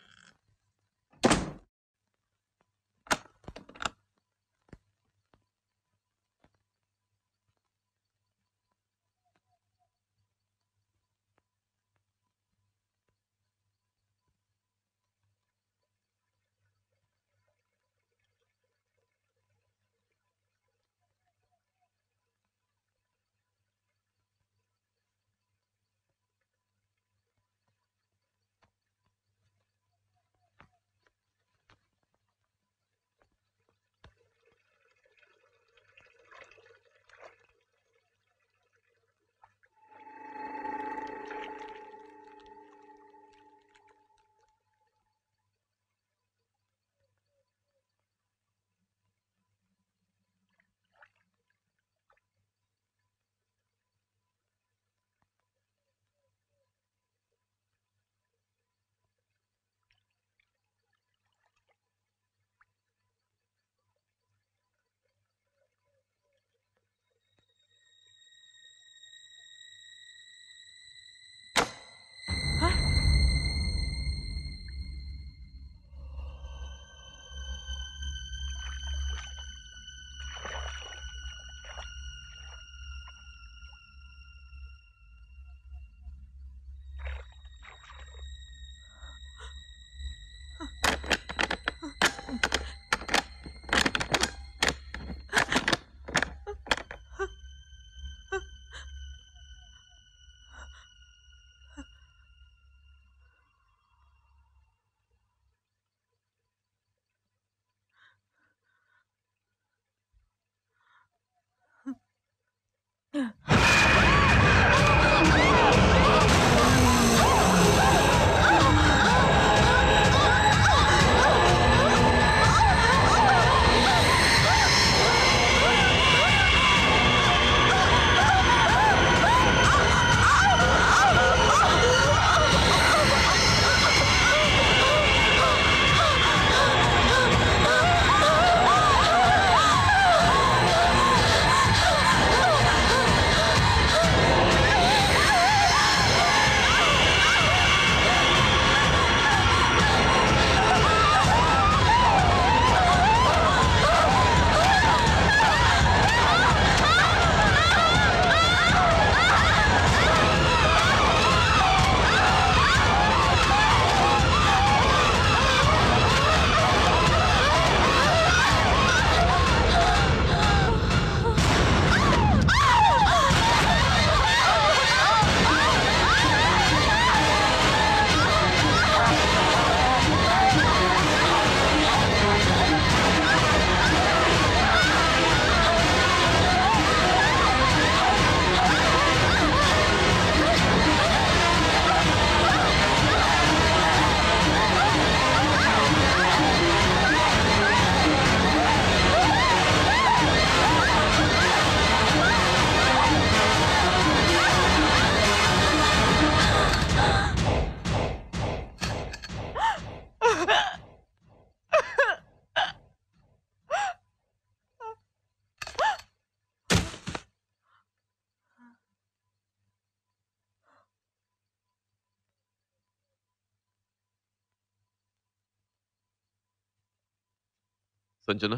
संजना,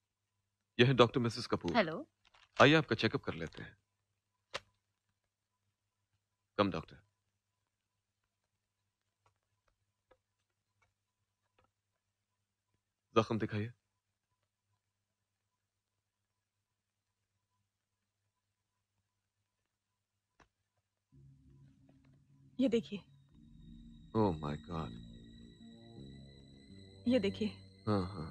यह है डॉक्टर मिसेस कपूर। हेलो। आइए आपका चेकअप कर लेते हैं। Come doctor. जख्म दिखाइए। ये देखिए। Oh my god. ये देखिए। हाँ हाँ।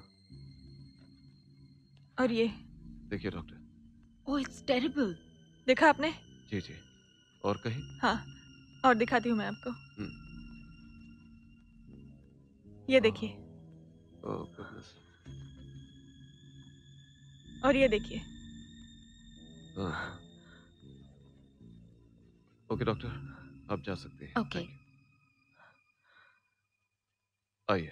और ये देखिए डॉक्टर। Oh it's terrible. देखा आपने? जी जी। और कहीं? हाँ, और दिखाती हूँ मैं आपको। ये देखिए। Oh goodness. और ये देखिए। ओके डॉक्टर, आप जा सकते हैं। ओके। आइए।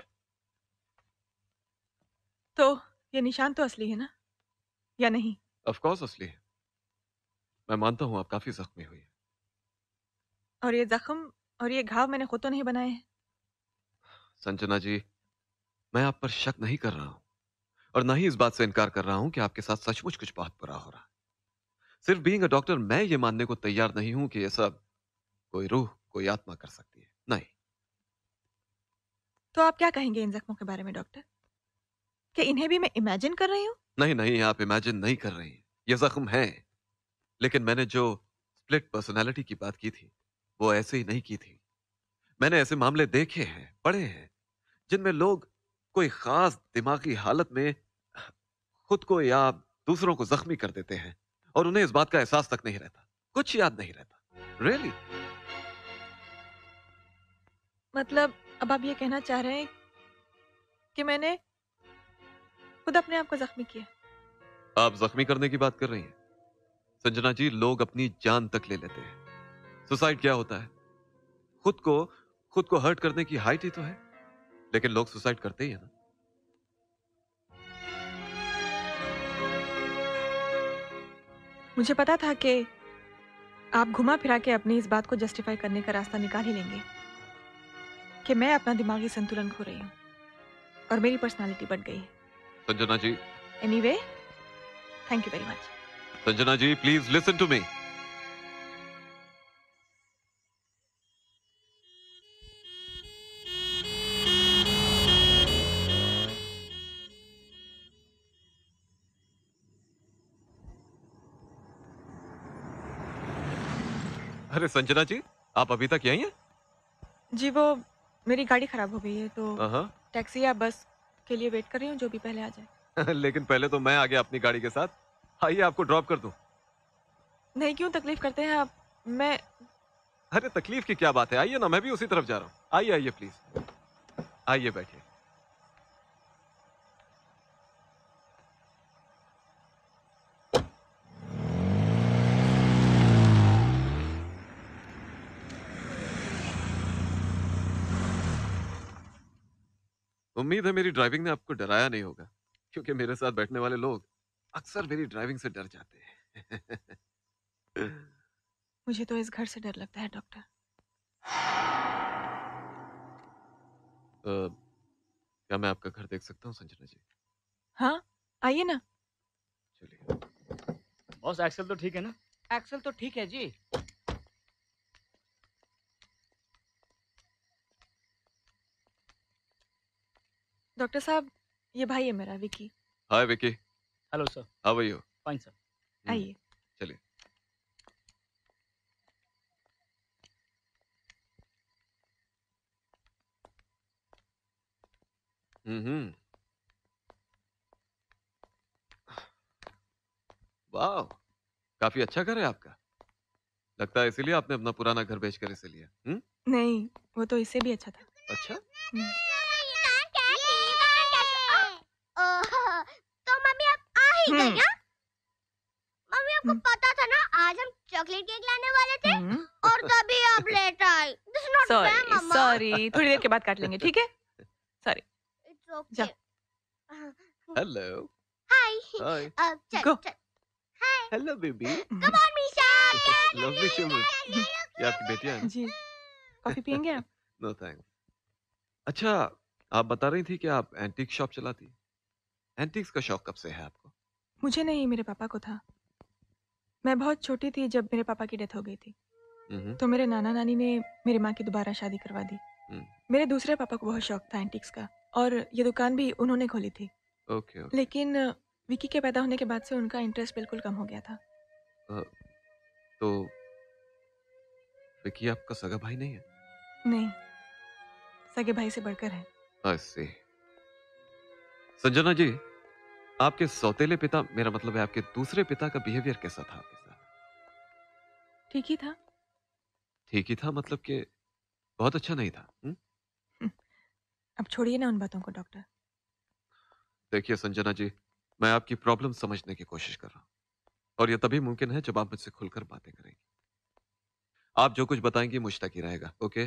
तो ये निशान तो असली है ना, या नहीं? ऑफ कोर्स असली है। मैं मानता हूं आप काफी जख्मी हुई है। और ये जख्म और ये घाव मैंने खुद तो नहीं बनाए हैं। संजना जी, मैं आप पर शक नहीं कर रहा हूं और ना ही इस बात से इनकार कर रहा हूं कि आपके साथ सचमुच कुछ बहुत बुरा हो रहा है। सिर्फ बीइंग अ डॉक्टर मैं ये मानने को तैयार नहीं हूं कि ये सब कोई रूह, कोई आत्मा कर सकती है। नहीं। तो आप क्या कहेंगे इन जख्मों के बारे में डॉक्टर? कि इन्हें भी मैं इमेजिन कर रही हूँ? नहीं नहीं, आप इमेजिन नहीं कर रही हैं। ये जख्म है, लेकिन मैंने जो स्प्लिट पर्सनालिटी की बात की थी वो ऐसे ही नहीं की थी। मैंने ऐसे मामले देखे हैं, पढ़े हैं, जिनमें लोग कोई खास दिमागी हालत में खुद को या दूसरों को जख्मी कर देते हैं और उन्हें इस बात का एहसास तक नहीं रहता, कुछ याद नहीं रहता। रियली? मतलब अब आप ये कहना चाह रहे हैं कि मैंने खुद अपने आप को जख्मी किया? आप जख्मी करने की बात कर रही हैं? संजना जी, लोग अपनी जान तक ले लेते हैं। सुसाइड क्या होता है? खुद को हर्ट करने की हाइट ही तो है, लेकिन लोग सुसाइड करते ही है ना। मुझे पता था कि आप घुमा फिरा के अपनी इस बात को जस्टिफाई करने का रास्ता निकाल ही लेंगे कि मैं अपना दिमागी संतुलन खो रही हूँ और मेरी पर्सनालिटी बढ़ गई है। Sanjana ji. Anyway, thank you very much. Sanjana ji, please listen to me. अरे संजना जी, आप अभी तक यहीं हैं? जी वो मेरी गाड़ी खराब हो गई है तो हाँ। टैक्सी या बस के लिए वेट कर रही हूँ, जो भी पहले आ जाए। लेकिन पहले तो मैं आ गया अपनी गाड़ी के साथ। आइए आपको ड्रॉप कर दूं। नहीं, क्यों तकलीफ करते हैं आप? मैं अरे तकलीफ की क्या बात है, आइए ना, मैं भी उसी तरफ जा रहा हूँ। आइए आइए प्लीज, आइए बैठिए। उम्मीद है मेरी ड्राइविंग ने आपको डराया नहीं होगा, क्योंकि मेरे साथ बैठने वाले लोग अक्सर मेरी ड्राइविंग से डर जाते हैं। मुझे तो इस घर से डर लगता है डॉक्टर। क्या मैं आपका घर देख सकता हूँ संजना जी? हाँ, आइए ना। चलिए। बॉस, एक्सेल तो ठीक है ना? एक्सेल तो ठीक है जी। डॉक्टर साहब, ये भाई है मेरा, Vicky. Hi Vicky. Hello sir. How are you? Fine sir. आइए। चलिए। वाह, काफी अच्छा घर है आपका। लगता है इसीलिए आपने अपना पुराना घर बेचकर इसे लिया। नहीं, वो तो इससे भी अच्छा था। अच्छा। तो मम्मी आप आ ही गई ना? मम्मी आपको पता था ना आज हम चॉकलेट केक लाने वाले थे और तभी आप लेट आई। This is not fair, sorry mamma. Sorry, थोड़ी देर के बाद काट लेंगे, ठीक है? सॉरी। It's okay. जा। Hello. Hi. Hi. Go. Hi. Hello baby. Come on, Misha. Lovely children. ये आपकी बेटियां हैं? जी। कॉफी पियेंगे आप? No thanks. अच्छा, आप बता रही थी कि आप एंटीक शॉप चलाती हैं। एंटीक्स का शौक कब से है आपको? मुझे नहीं, मेरे पापा को था। मैं बहुत छोटी थी जब मेरे पापा की डेथ हो गई थी, तो मेरे नाना नानी ने मेरी माँ की दोबारा शादी करवा दी। मेरे दूसरे पापा को बहुत शौक था एंटीक्स का और ये दुकान भी उन्होंने खोली थी। ओके। लेकिन विकी के पैदा होने के बाद से उनका इंटरेस्ट बिल्कुल कम हो गया था। तो विकी आपका सगा भाई नहीं है? नहीं, सगे भाई से बढ़कर है। I see. संजना जी, आपके सौतेले पिता, मेरा मतलब है आपके दूसरे पिता का बिहेवियर कैसा था आपके साथ? ठीक ही था। ठीक ही था मतलब कि बहुत अच्छा नहीं था? अब छोड़िए ना उन बातों को डॉक्टर। देखिए संजना जी, मैं आपकी प्रॉब्लम समझने की कोशिश कर रहा हूं, और यह तभी मुमकिन है जब आप मुझसे खुलकर बातें करेंगी। आप जो कुछ बताएंगी मुझ तक ही रहेगा, ओके?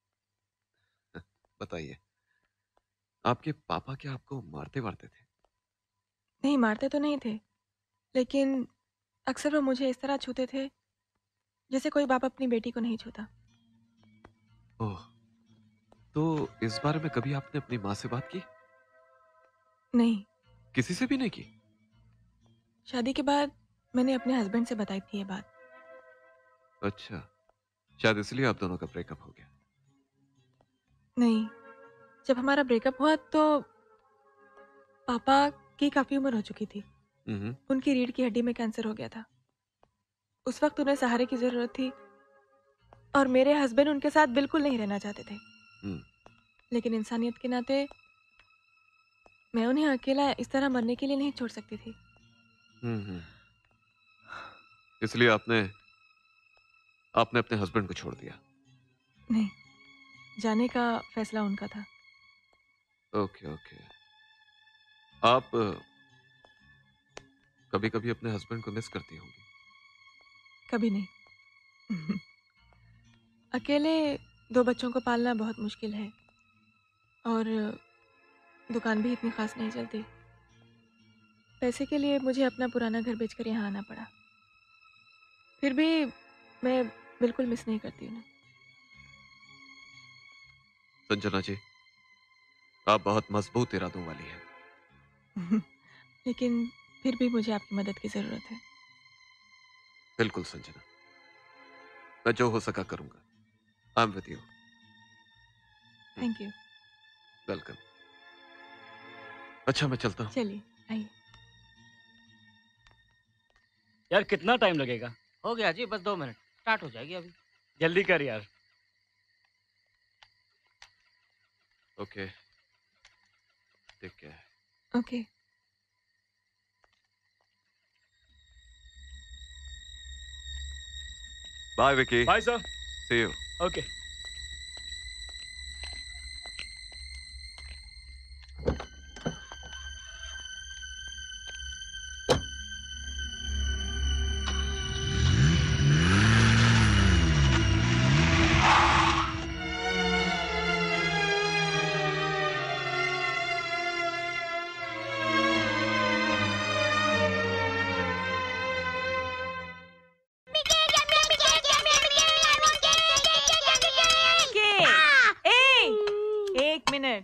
बताइए, आपके पापा क्या आपको मारते वारते थे? नहीं, मारते तो नहीं थे, लेकिन अक्सर वो मुझे इस तरह छूते थे जैसे कोई बाप अपनी बेटी को नहीं छूता। ओह, तो इस बारे में कभी आपने अपनी माँ से बात की? नहीं। किसी से भी नहीं की? शादी के बाद मैंने अपने हस्बैंड से बताई थी ये बात। अच्छा, शायद इसलिए आप दोनों का ब्रेकअप हो गया। नहीं, जब हमारा ब्रेकअप हुआ तो पापा की काफी उम्र हो चुकी थी। उनकी रीढ़ की हड्डी में कैंसर हो गया था। उस वक्त उन्हें सहारे की जरूरत थी और मेरे हस्बैंड उनके साथ बिल्कुल नहीं रहना चाहते थे। लेकिन इंसानियत के नाते मैं उन्हें अकेला इस तरह मरने के लिए नहीं छोड़ सकती थी। इसलिए आपने अपने हस्बैंड को छोड़ दिया? नहीं, जाने का फैसला उनका था। Okay okay. आप कभी कभी अपने हस्बैंड को मिस करती होंगी? कभी नहीं। अकेले 2 बच्चों को पालना बहुत मुश्किल है और दुकान भी इतनी खास नहीं चलती। पैसे के लिए मुझे अपना पुराना घर बेचकर यहाँ आना पड़ा। फिर भी मैं बिल्कुल मिस नहीं करती उन्हें। संजना जी, आप बहुत मजबूत इरादों वाली हैं। लेकिन फिर भी मुझे आपकी मदद की जरूरत है। बिल्कुल संजना, मैं जो हो सका करूंगा। I am with you. Thank you. Welcome. अच्छा, मैं चलता हूँ। चलिए, आइए। यार कितना टाइम लगेगा? हो गया जी, बस 2 मिनट, स्टार्ट हो जाएगी अभी। जल्दी कर यार। Okay, take care. Okay. Bye Vicky. Bye sir. See you. Okay. एक मिनट।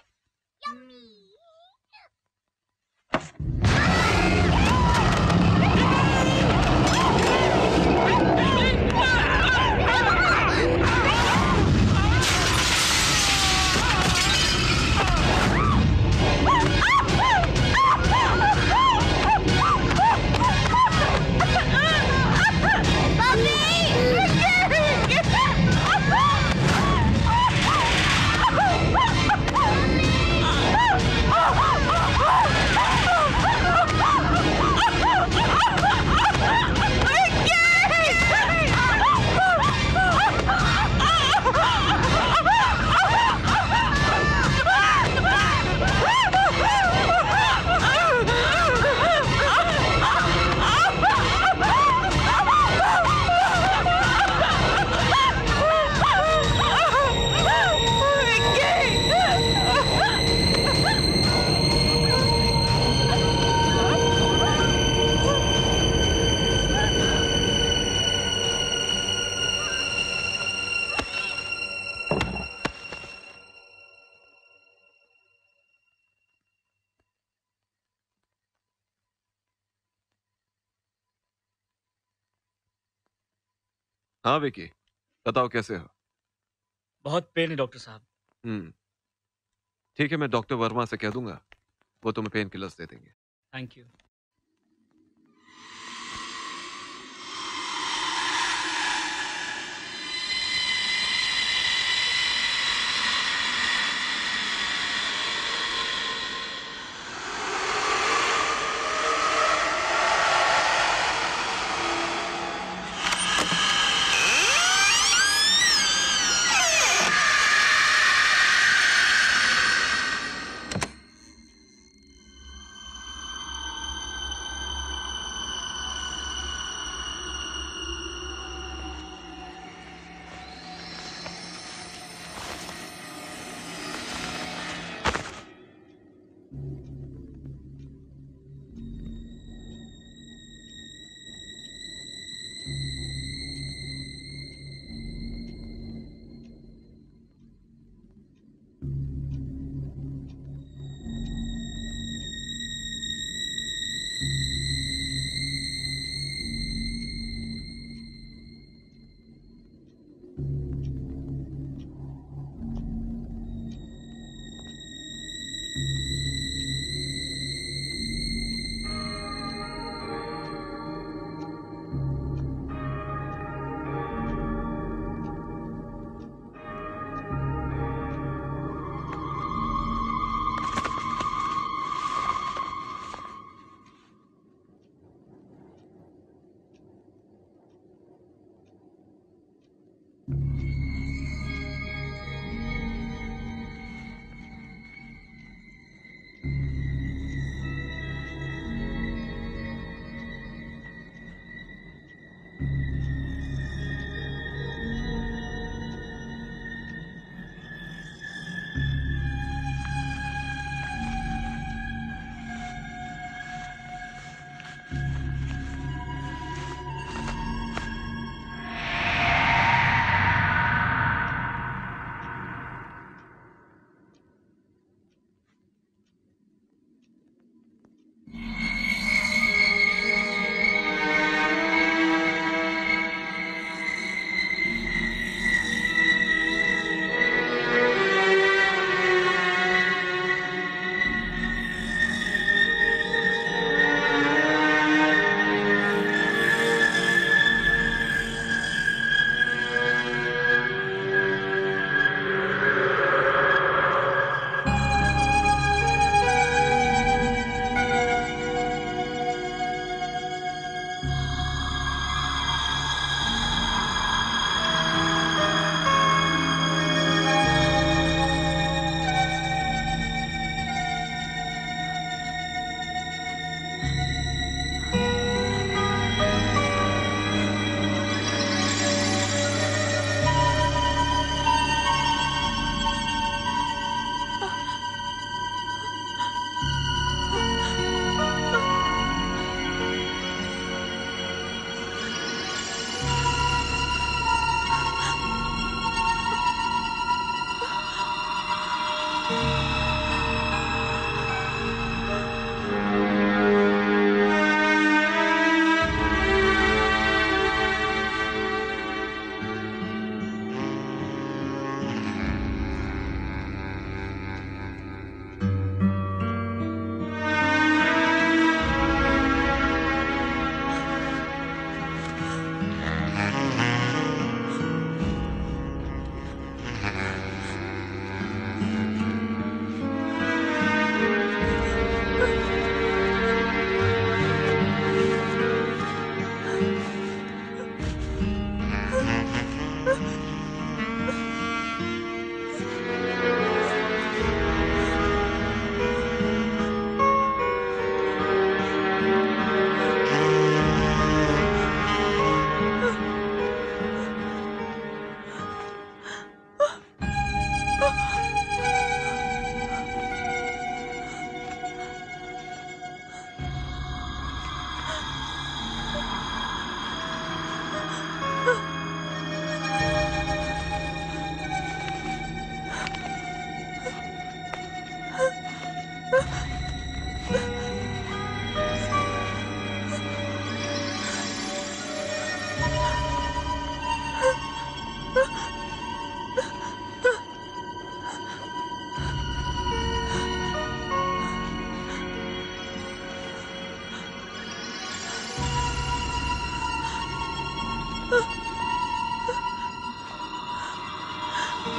हाँ विकी, बताओ कैसे हो? बहुत पेन है डॉक्टर साहब। ठीक है, मैं डॉक्टर वर्मा से कह दूंगा, वो तुम्हें पेन किलर्स दे देंगे। Thank you.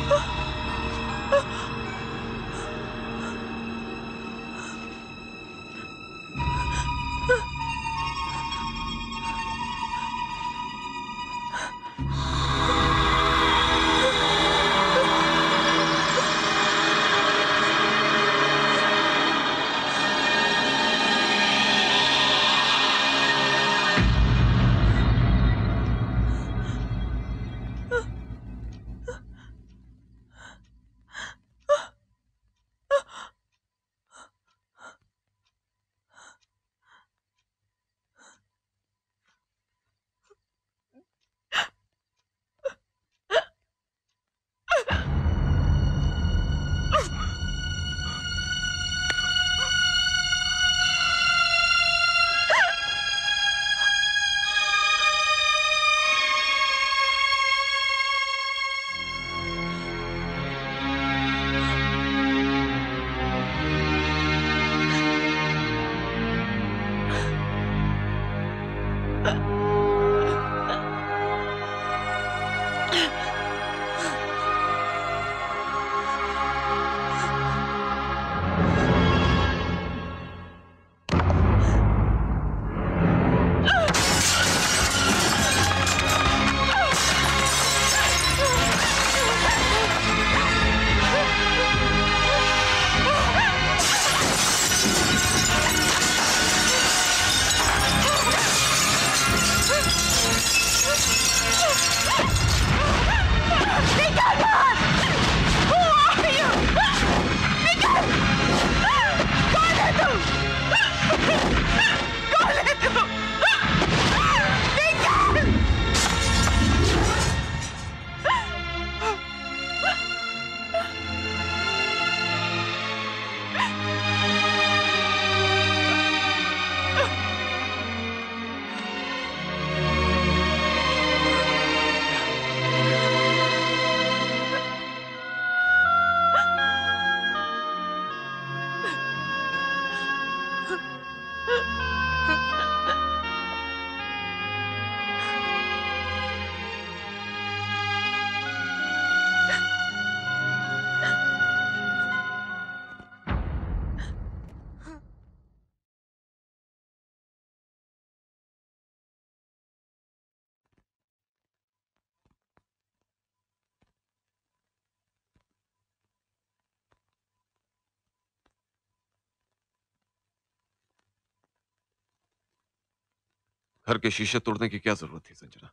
घर के शीशे तोड़ने की क्या जरूरत थी संजना?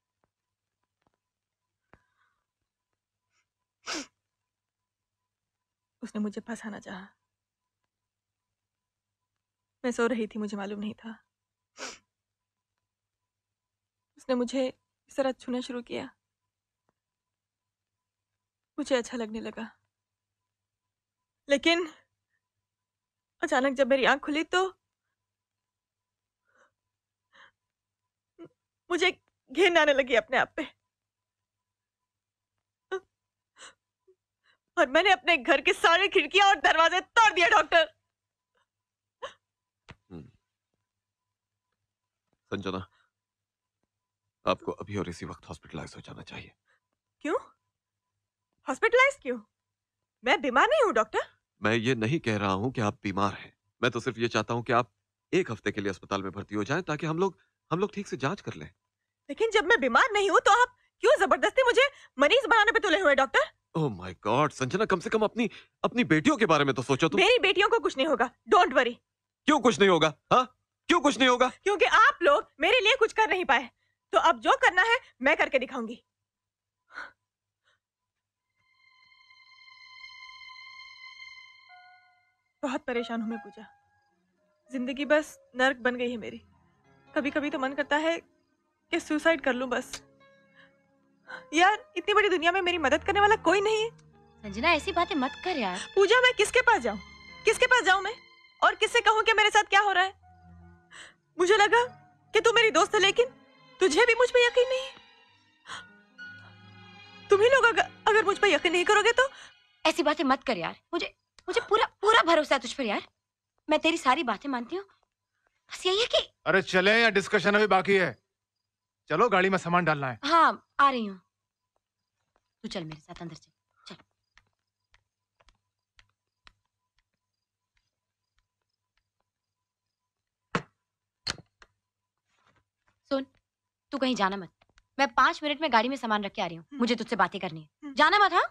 उसने मुझे फंसाना चाहा। मैं सो रही थी, मुझे मालूम नहीं था। उसने मुझे इस तरह छूना शुरू किया। मुझे अच्छा लगने लगा, लेकिन अचानक जब मेरी आंख खुली तो मुझे घिन आने लगी अपने आप पे, और मैंने अपने घर के सारे खिड़कियां और दरवाजे तोड़ दिए डॉक्टर। संजना, आपको अभी और इसी वक्त हॉस्पिटलाइज हो जाना चाहिए। क्यों हॉस्पिटलाइज क्यों? मैं बीमार नहीं हूँ डॉक्टर। मैं ये नहीं कह रहा हूं कि आप बीमार हैं। मैं तो सिर्फ ये चाहता हूं कि आप एक हफ्ते के लिए अस्पताल में भर्ती हो जाएं, ताकि हम लोग ठीक से जांच कर लें। लेकिन जब मैं बीमार नहीं हूँ तो आप क्यों जबरदस्ती मुझे मरीज बनाने पे तुले हुए doctor? Oh my god Sanjana, कम से कम अपनी बेटियों के बारे में तो सोचो तुम। मेरी बेटियों को कुछ नहीं होगा, डोंट वरी। क्यों कुछ नहीं होगा? हाँ, क्यों कुछ नहीं होगा? क्योंकि आप लोग मेरे लिए कुछ कर नहीं पाए, तो अब जो करना है मैं करके दिखाऊंगी। बहुत परेशान हूं मैं पूजा। जिंदगी बस नर्क बन गई है मेरी। कभी कभी तो मन करता है कि सुसाइड कर लूं बस। यार, इतनी बड़ी दुनिया में मेरी मदद करने वाला कोई नहीं है। संजना, ऐसी बातें मत कर यार। पूजा, मैं किसके पास जाऊं? किसके पास जाऊं मैं? और किससे कहूं कि मेरे साथ क्या हो रहा है? मुझे लगा कि तू मेरी दोस्त है, लेकिन तुझे भी मुझ पर यकीन नहीं है। तुम ही लोग अगर मुझ पर यकीन नहीं करोगे तो। ऐसी बातें मत कर यार। मुझे पूरा भरोसा है तुझ पर यार। मैं तेरी सारी बातें मानती हूँ। बस यही है कि अरे चले, या डिस्कशन अभी बाकी है? चलो, गाड़ी में सामान डालना है। हाँ, आ रही हूँ। तू चल मेरे साथ अंदर चल। कहीं जाना मत। मैं 5 मिनट में गाड़ी में सामान रख के आ रही हूँ। मुझे तुझसे बातें करनी है। जाना मत। हाँ,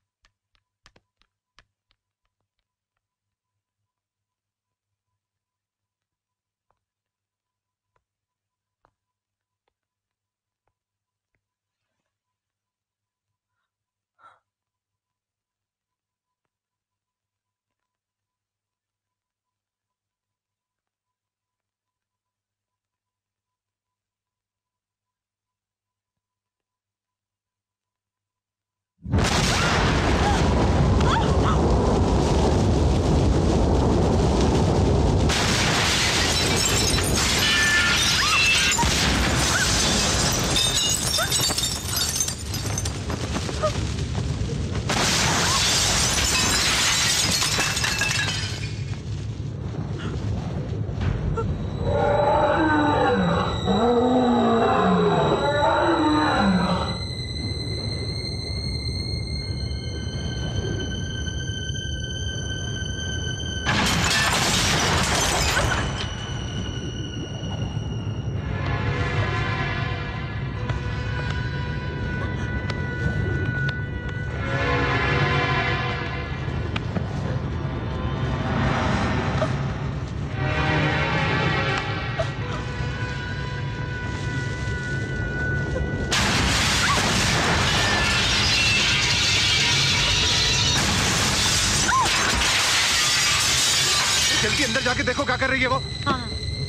जल्दी अंदर जाके देखो क्या कर रही है वो। हाँ।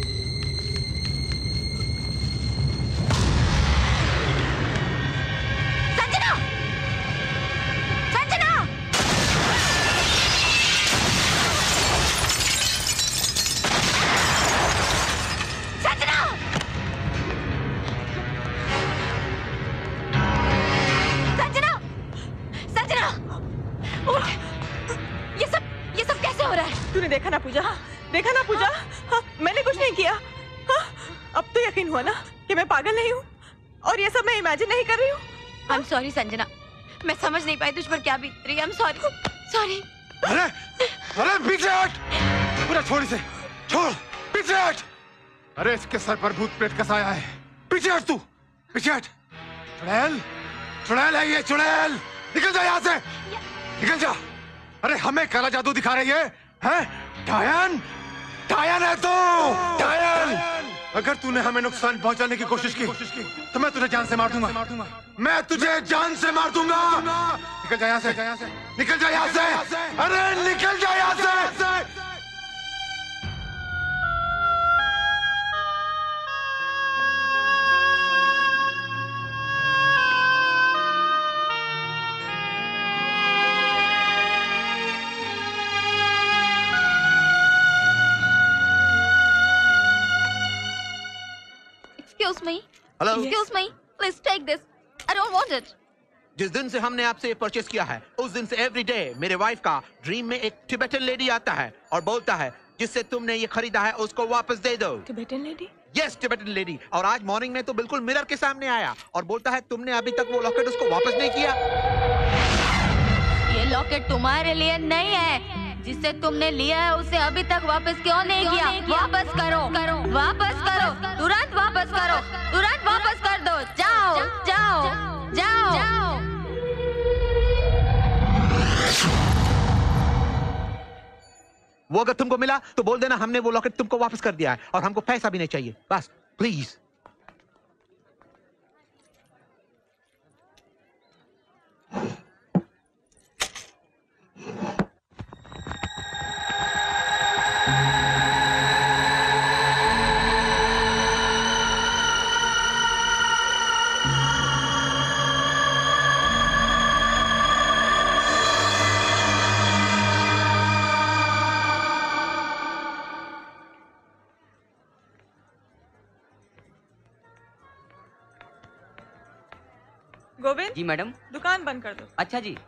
संजना! संजना! संजना! संजना! संजना! उठ! ये सब कैसे हो रहा है? तूने देखा ना पूजा? देखा ना पूजा? हाँ, मैंने कुछ नहीं किया। हाँ, अब तो यकीन हुआ ना कि मैं पागल नहीं हूँ और ये सब मैं इमेजिन नहीं कर रही हूँ। I'm sorry संजना, मैं समझ नहीं पाई तुझ पर क्या बीत रही है। I'm sorry, sorry। अरे अरे पीछे हट, पूरा छोड़ इसे, छोड़, पीछे हट। अरे इसके सर पर भूत प्रेत का साया है, पीछे हट तू, पीछे हट। चुड़ैल, चुड़ैल है ये, चुड़ैल, निकल जा यहाँ से, निकल जा। अरे हमें काला जादू दिखा रही है, हैं? डायन, डायन है तू, डायन। अगर तूने हमें नुकसान पहुंचाने की कोशिश की तो मैं तुझे जान से मार दूंगा, मैं तुझे जान से मार दूंगा। निकल जा यहाँ से, निकल जा यहाँ से, अरे निकल जा यहाँ से। Excuse me. Hello. Excuse me. Please take this. I don't want it. जिस दिन से हमने आपसे परचेस किया है उस दिन से एवरी डे मेरे वाइफ का ड्रीम में एक टिबेटन लेडी आता है और बोलता है जिससे तुमने ये खरीदा है उसको वापस दे दो। Tibetan lady? Yes, Tibetan lady. और आज मॉर्निंग में तो बिल्कुल मिरर के सामने आया और बोलता है तुमने अभी तक वो लॉकेट उसको वापस नहीं किया। ये लॉकेट तुम्हारे लिए नहीं है। जिससे तुमने लिया है उसे अभी तक वापस क्यों नहीं किया? वापस करो, वापस करो, तुरंत वापस करो, तुरंत वापस कर दो। जाओ, जाओ, जाओ। वो अगर तुमको मिला तो बोल देना हमने वो लॉकेट तुमको वापस कर दिया है और हमको पैसा भी नहीं चाहिए, बस प्लीज। Govind ji madam. दुकान बंद कर दो। अच्छा जी।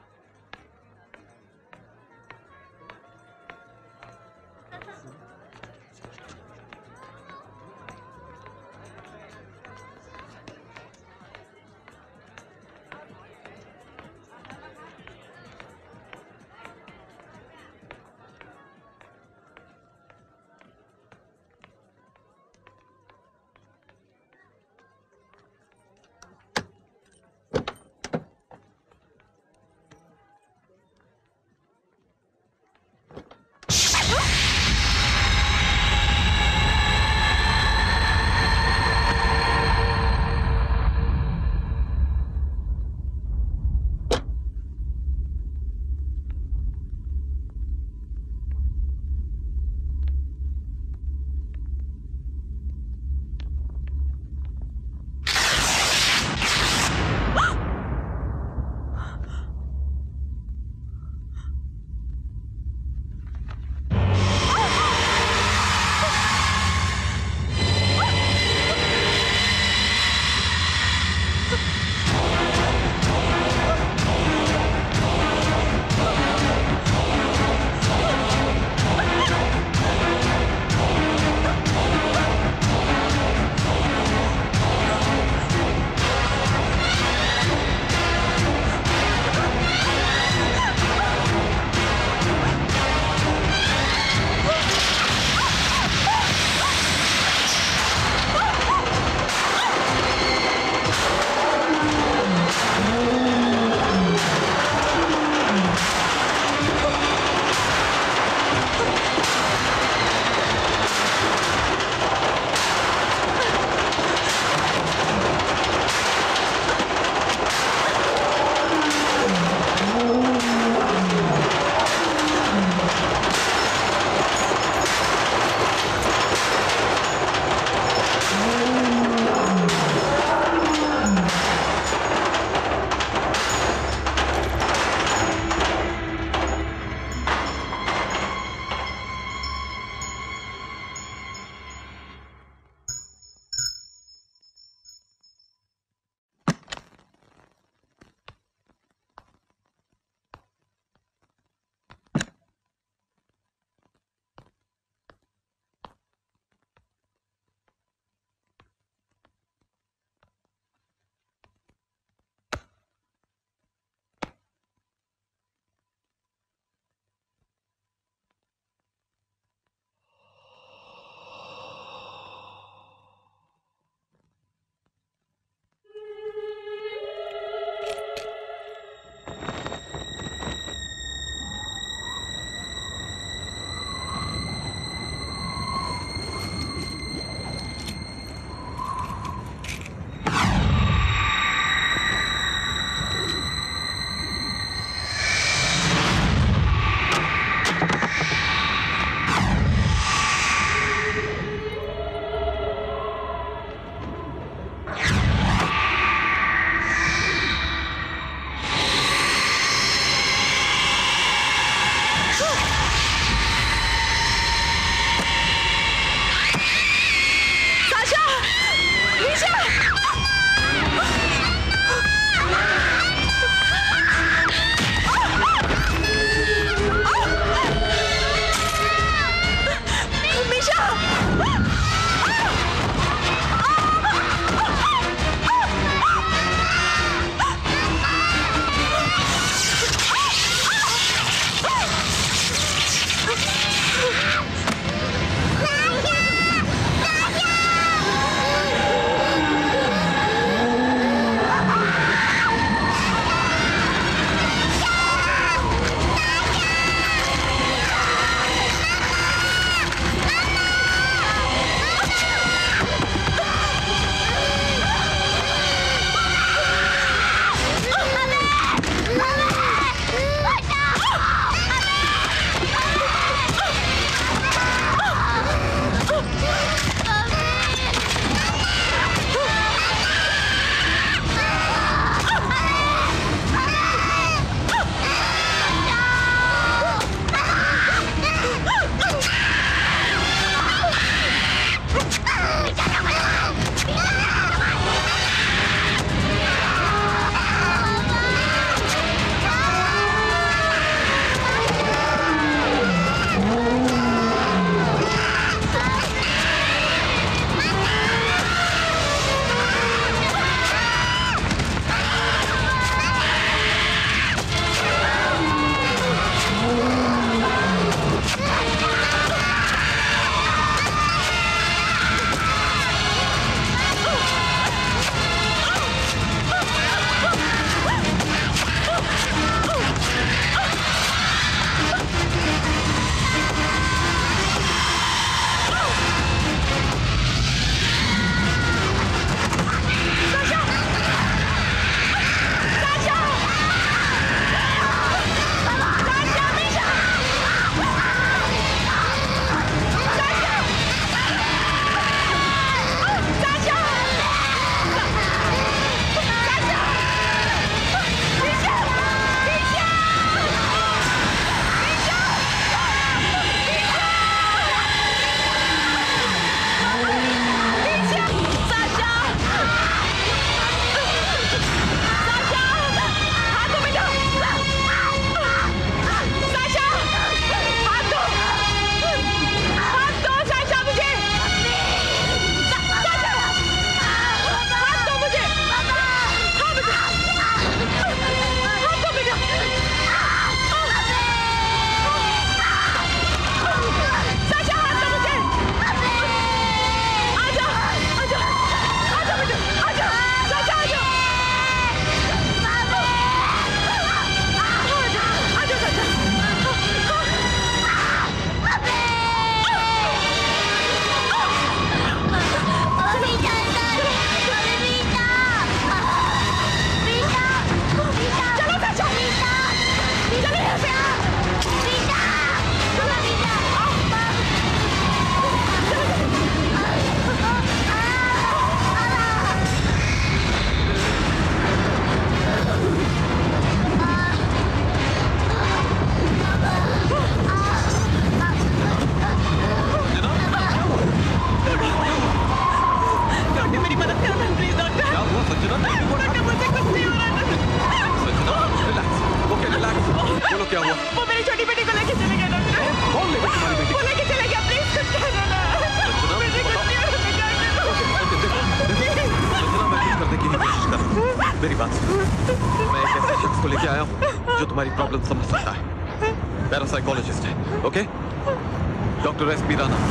मैं एक ऐसे शख्स को लेके आया हूँ जो तुम्हारी प्रॉब्लम समझ सकता है। पैरासाइकोलॉजिस्ट है, okay? Doctor S P Rana.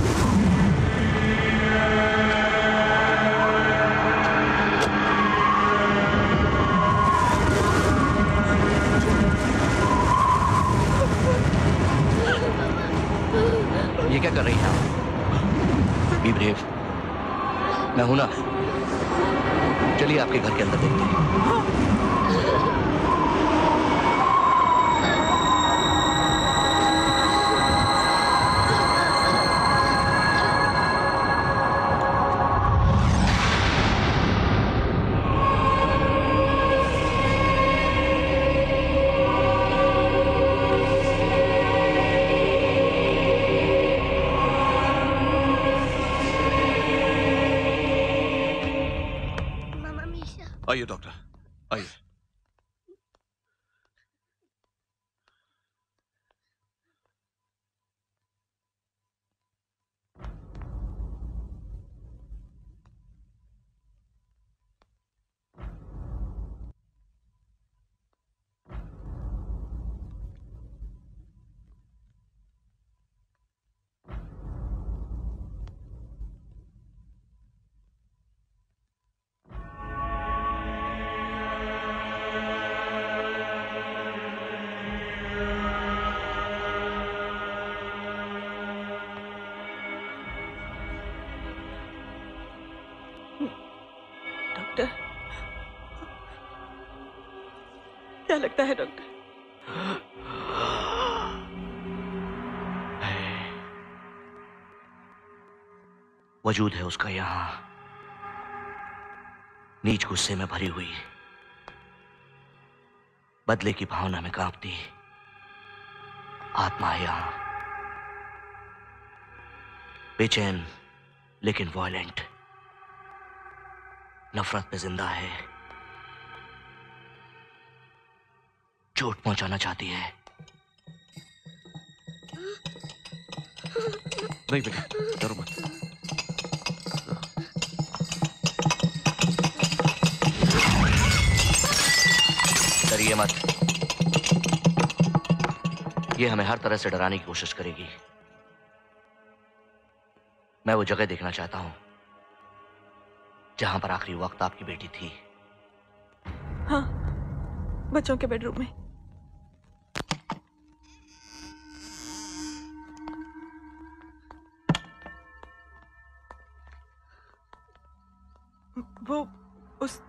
ये क्या कर रही है आप? Be brave. मैं हूं ना। चलिए आपके घर के अंदर देखते हैं। आइए डॉक्टर, आइए। क्या लगता है डॉक्टर? वजूद है उसका यहां, नीच गुस्से में भरी हुई, बदले की भावना में कांपती आत्मा है यहां, बेचैन लेकिन वॉयलेंट, नफरत पे जिंदा है, चोट पहुंचाना चाहती है। नहीं बेटा, डरो मत। डरिए मत, ये हमें हर तरह से डराने की कोशिश करेगी। मैं वो जगह देखना चाहता हूं जहां पर आखिरी वक्त आपकी बेटी थी। हाँ, बच्चों के बेडरूम में। वो उस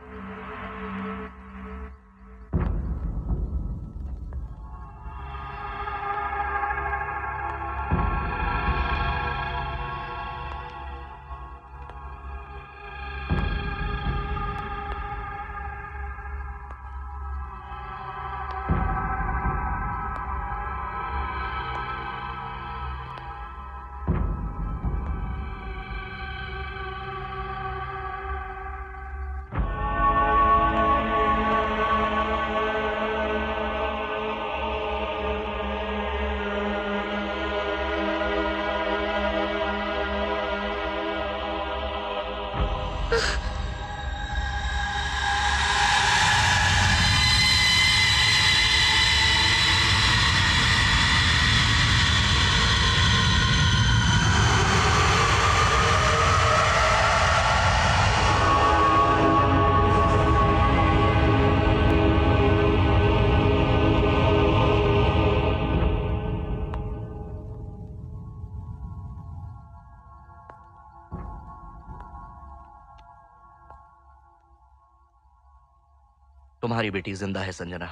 तुम्हारी बेटी जिंदा है संजना।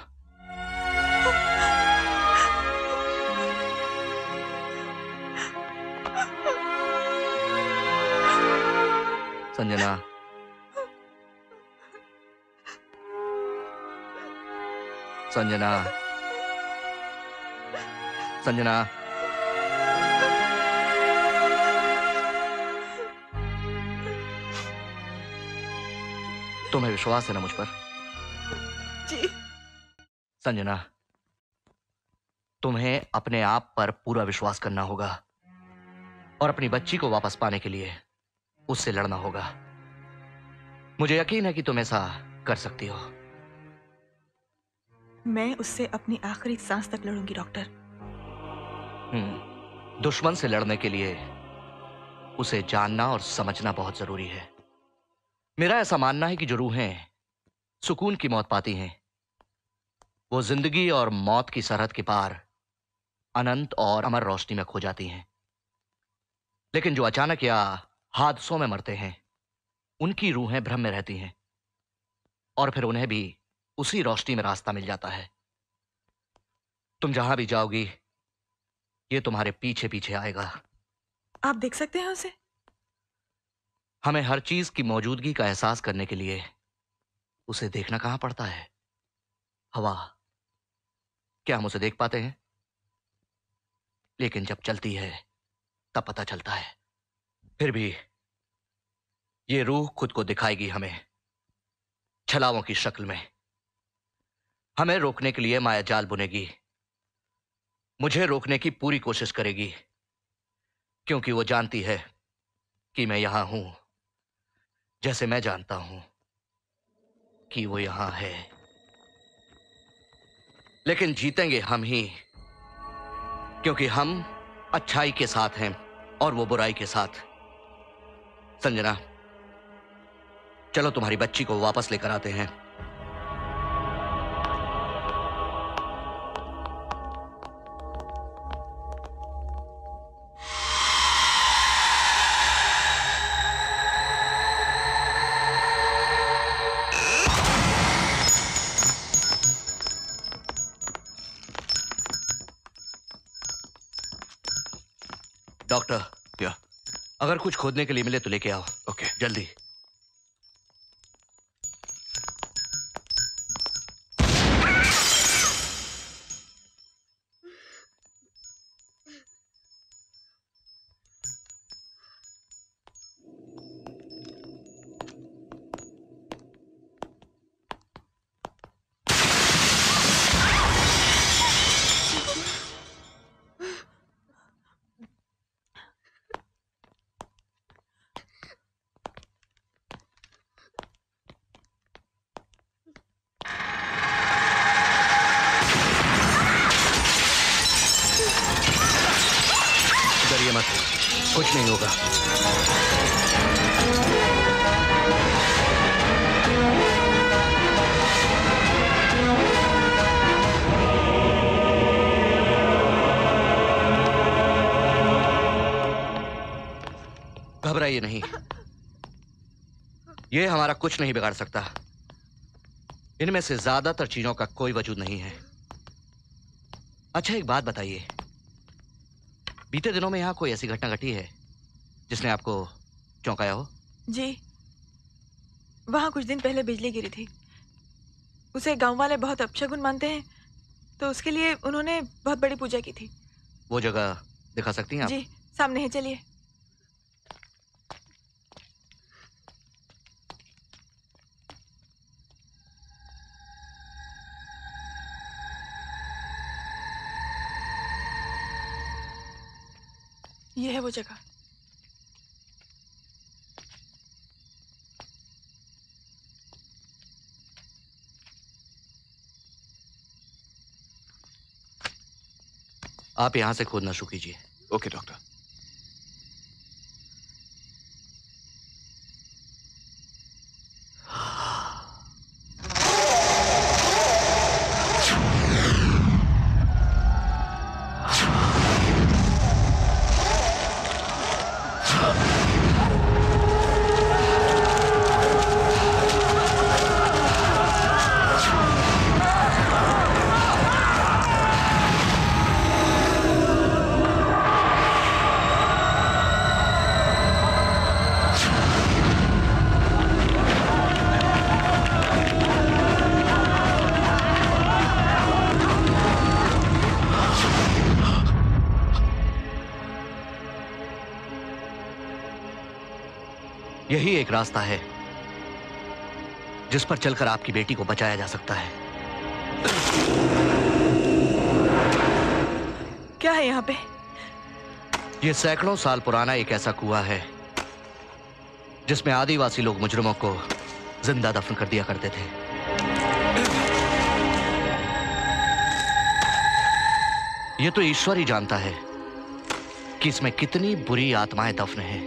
संजना, संजना, संजना, तुम्हें विश्वास है ना मुझ पर? जी। संजना, तुम्हें अपने आप पर पूरा विश्वास करना होगा और अपनी बच्ची को वापस पाने के लिए उससे लड़ना होगा। मुझे यकीन है कि तुम ऐसा कर सकती हो। मैं उससे अपनी आखिरी सांस तक लड़ूंगी डॉक्टर। दुश्मन से लड़ने के लिए उसे जानना और समझना बहुत जरूरी है। मेरा ऐसा मानना है कि जो रूहें सुकून की मौत पाती हैं, वो जिंदगी और मौत की सरहद के पार अनंत और अमर रोशनी में खो जाती हैं। लेकिन जो अचानक या हादसों में मरते हैं, उनकी रूहें भ्रम में रहती हैं और फिर उन्हें भी उसी रोशनी में रास्ता मिल जाता है। तुम जहां भी जाओगी, ये तुम्हारे पीछे पीछे आएगा। आप देख सकते हैं उसे? हमें हर चीज की मौजूदगी का एहसास करने के लिए उसे देखना कहां पड़ता है? हवा, क्या हम उसे देख पाते हैं? लेकिन जब चलती है तब पता चलता है। फिर भी ये रूह खुद को दिखाएगी हमें छलावों की शक्ल में। हमें रोकने के लिए माया जाल बुनेगी, मुझे रोकने की पूरी कोशिश करेगी, क्योंकि वो जानती है कि मैं यहां हूं, जैसे मैं जानता हूं कि वो यहां है। लेकिन जीतेंगे हम ही, क्योंकि हम अच्छाई के साथ हैं और वो बुराई के साथ। संजना, चलो तुम्हारी बच्ची को वापस लेकर आते हैं। डॉक्टर, क्या? अगर कुछ खोदने के लिए मिले तो लेके आओ। ओके, जल्दी। डरिए मत, कुछ नहीं होगा। घबराइए नहीं, ये हमारा कुछ नहीं बिगाड़ सकता। इनमें से ज्यादातर चीजों का कोई वजूद नहीं है। अच्छा, एक बात बताइए, बीते दिनों में यहाँ कोई ऐसी घटना घटी है जिसने आपको चौंकाया हो? जी, वहां कुछ दिन पहले बिजली गिरी थी। उसे गांव वाले बहुत अपशगुन मानते हैं, तो उसके लिए उन्होंने बहुत बड़ी पूजा की थी। वो जगह दिखा सकती हैं आप? जी, सामने है, चलिए। ये है वो जगह। आप यहां से खोदना शुरू कीजिए। Okay doctor. यही एक रास्ता है जिस पर चलकर आपकी बेटी को बचाया जा सकता है। क्या है यहाँ पे? यह सैकड़ों साल पुराना एक ऐसा कुआं है जिसमें आदिवासी लोग मुजरिमों को जिंदा दफन कर दिया करते थे। ये तो ईश्वर ही जानता है कि इसमें कितनी बुरी आत्माएं दफन हैं।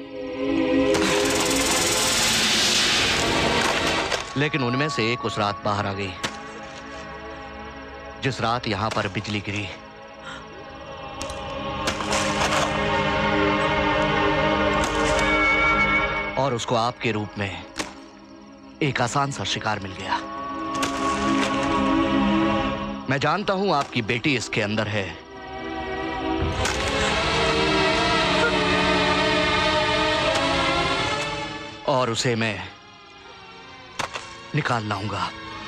लेकिन उनमें से एक उस रात बाहर आ गई, जिस रात यहां पर बिजली गिरी। और उसको आपके रूप में एक आसान सा शिकार मिल गया। मैं जानता हूं आपकी बेटी इसके अंदर है, और उसे मैं निकाल लाऊंगा।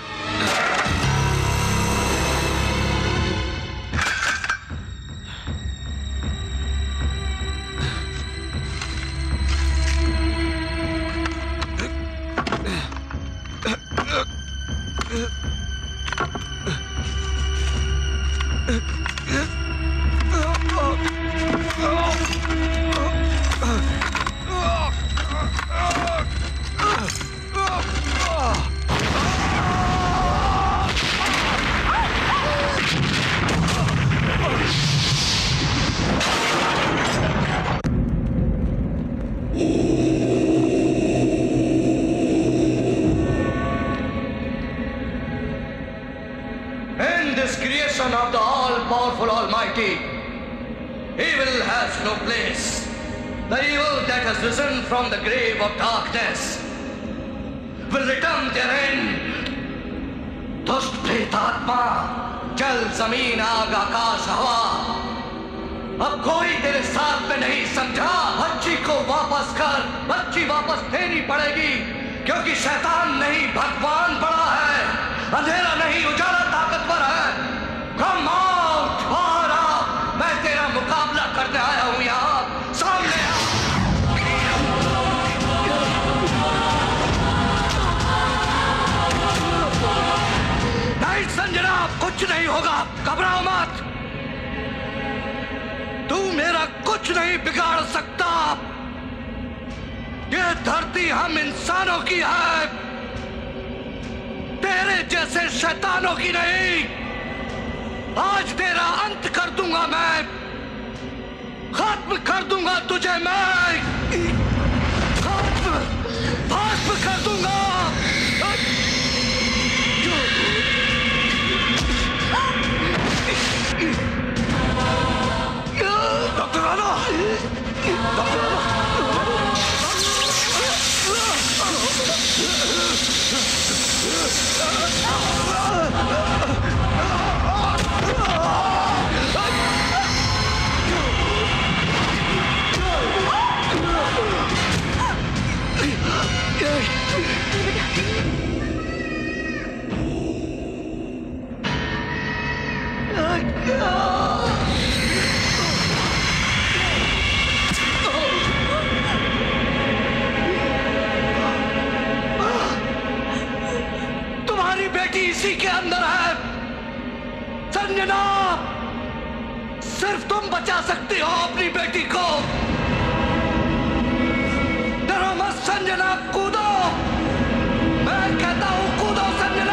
Of the all-powerful Almighty, evil has no place. The evil that has risen from the grave of darkness will return their end. दुष्ट प्रेतात्मा, जल, जमीन, आग, आकाश, हवा, अब कोई तेरे साथ में नहीं समझा। बच्ची को वापस कर, बच्ची वापस देनी पड़ेगी, क्योंकि शैतान नहीं भगवान बड़ा है, अंधेरा नहीं उजाला ताकतवर है। Come out, और आ, मैं तेरा मुकाबला करने आया हूं यहाँ, सामने आ। नहीं संजना, कुछ नहीं होगा, घबराओ मत। तू मेरा कुछ नहीं बिगाड़ सकता। ये धरती हम इंसानों की है, तेरे जैसे शैतानों की नहीं। आज तेरा अंत कर दूंगा मैं, खत्म कर दूंगा तुझे मैं, भस्म कर दूंगा। डॉक्टर राणा, डॉक्टर राणा, तुम्हारी बेटी इसी के अंदर है संजना। सिर्फ तुम बचा सकती हो अपनी बेटी को। डरो मत संजना, कूदो, मैं कहता हूं कूदो संजना।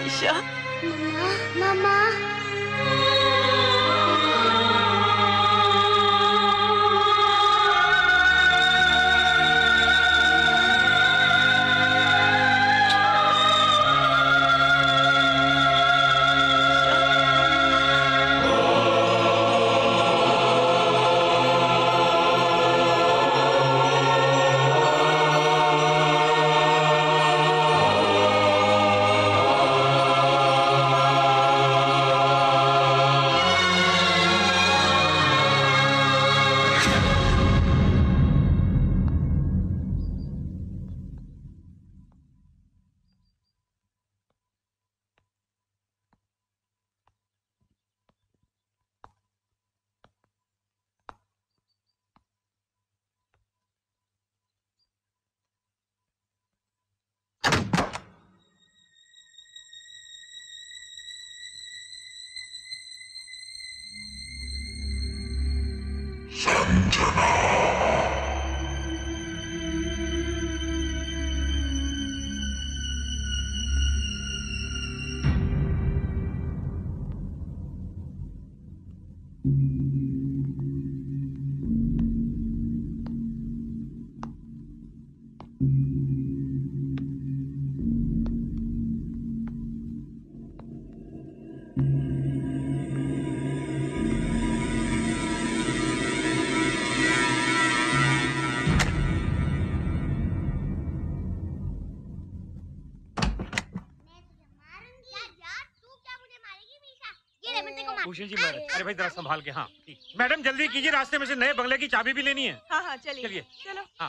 मीशा। मामा भूषण जी मैडम, अरे भाई जरा संभाल के। हाँ मैडम जल्दी कीजिए, रास्ते में से नए बंगले की चाबी भी लेनी है। हाँ हाँ चलिए चलिए चलो। हाँ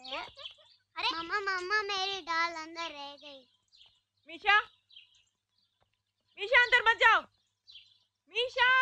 अरे मामा मेरी डाल अंदर रह गई। मीशा, मीशा अंदर मत जाओ। मीशा,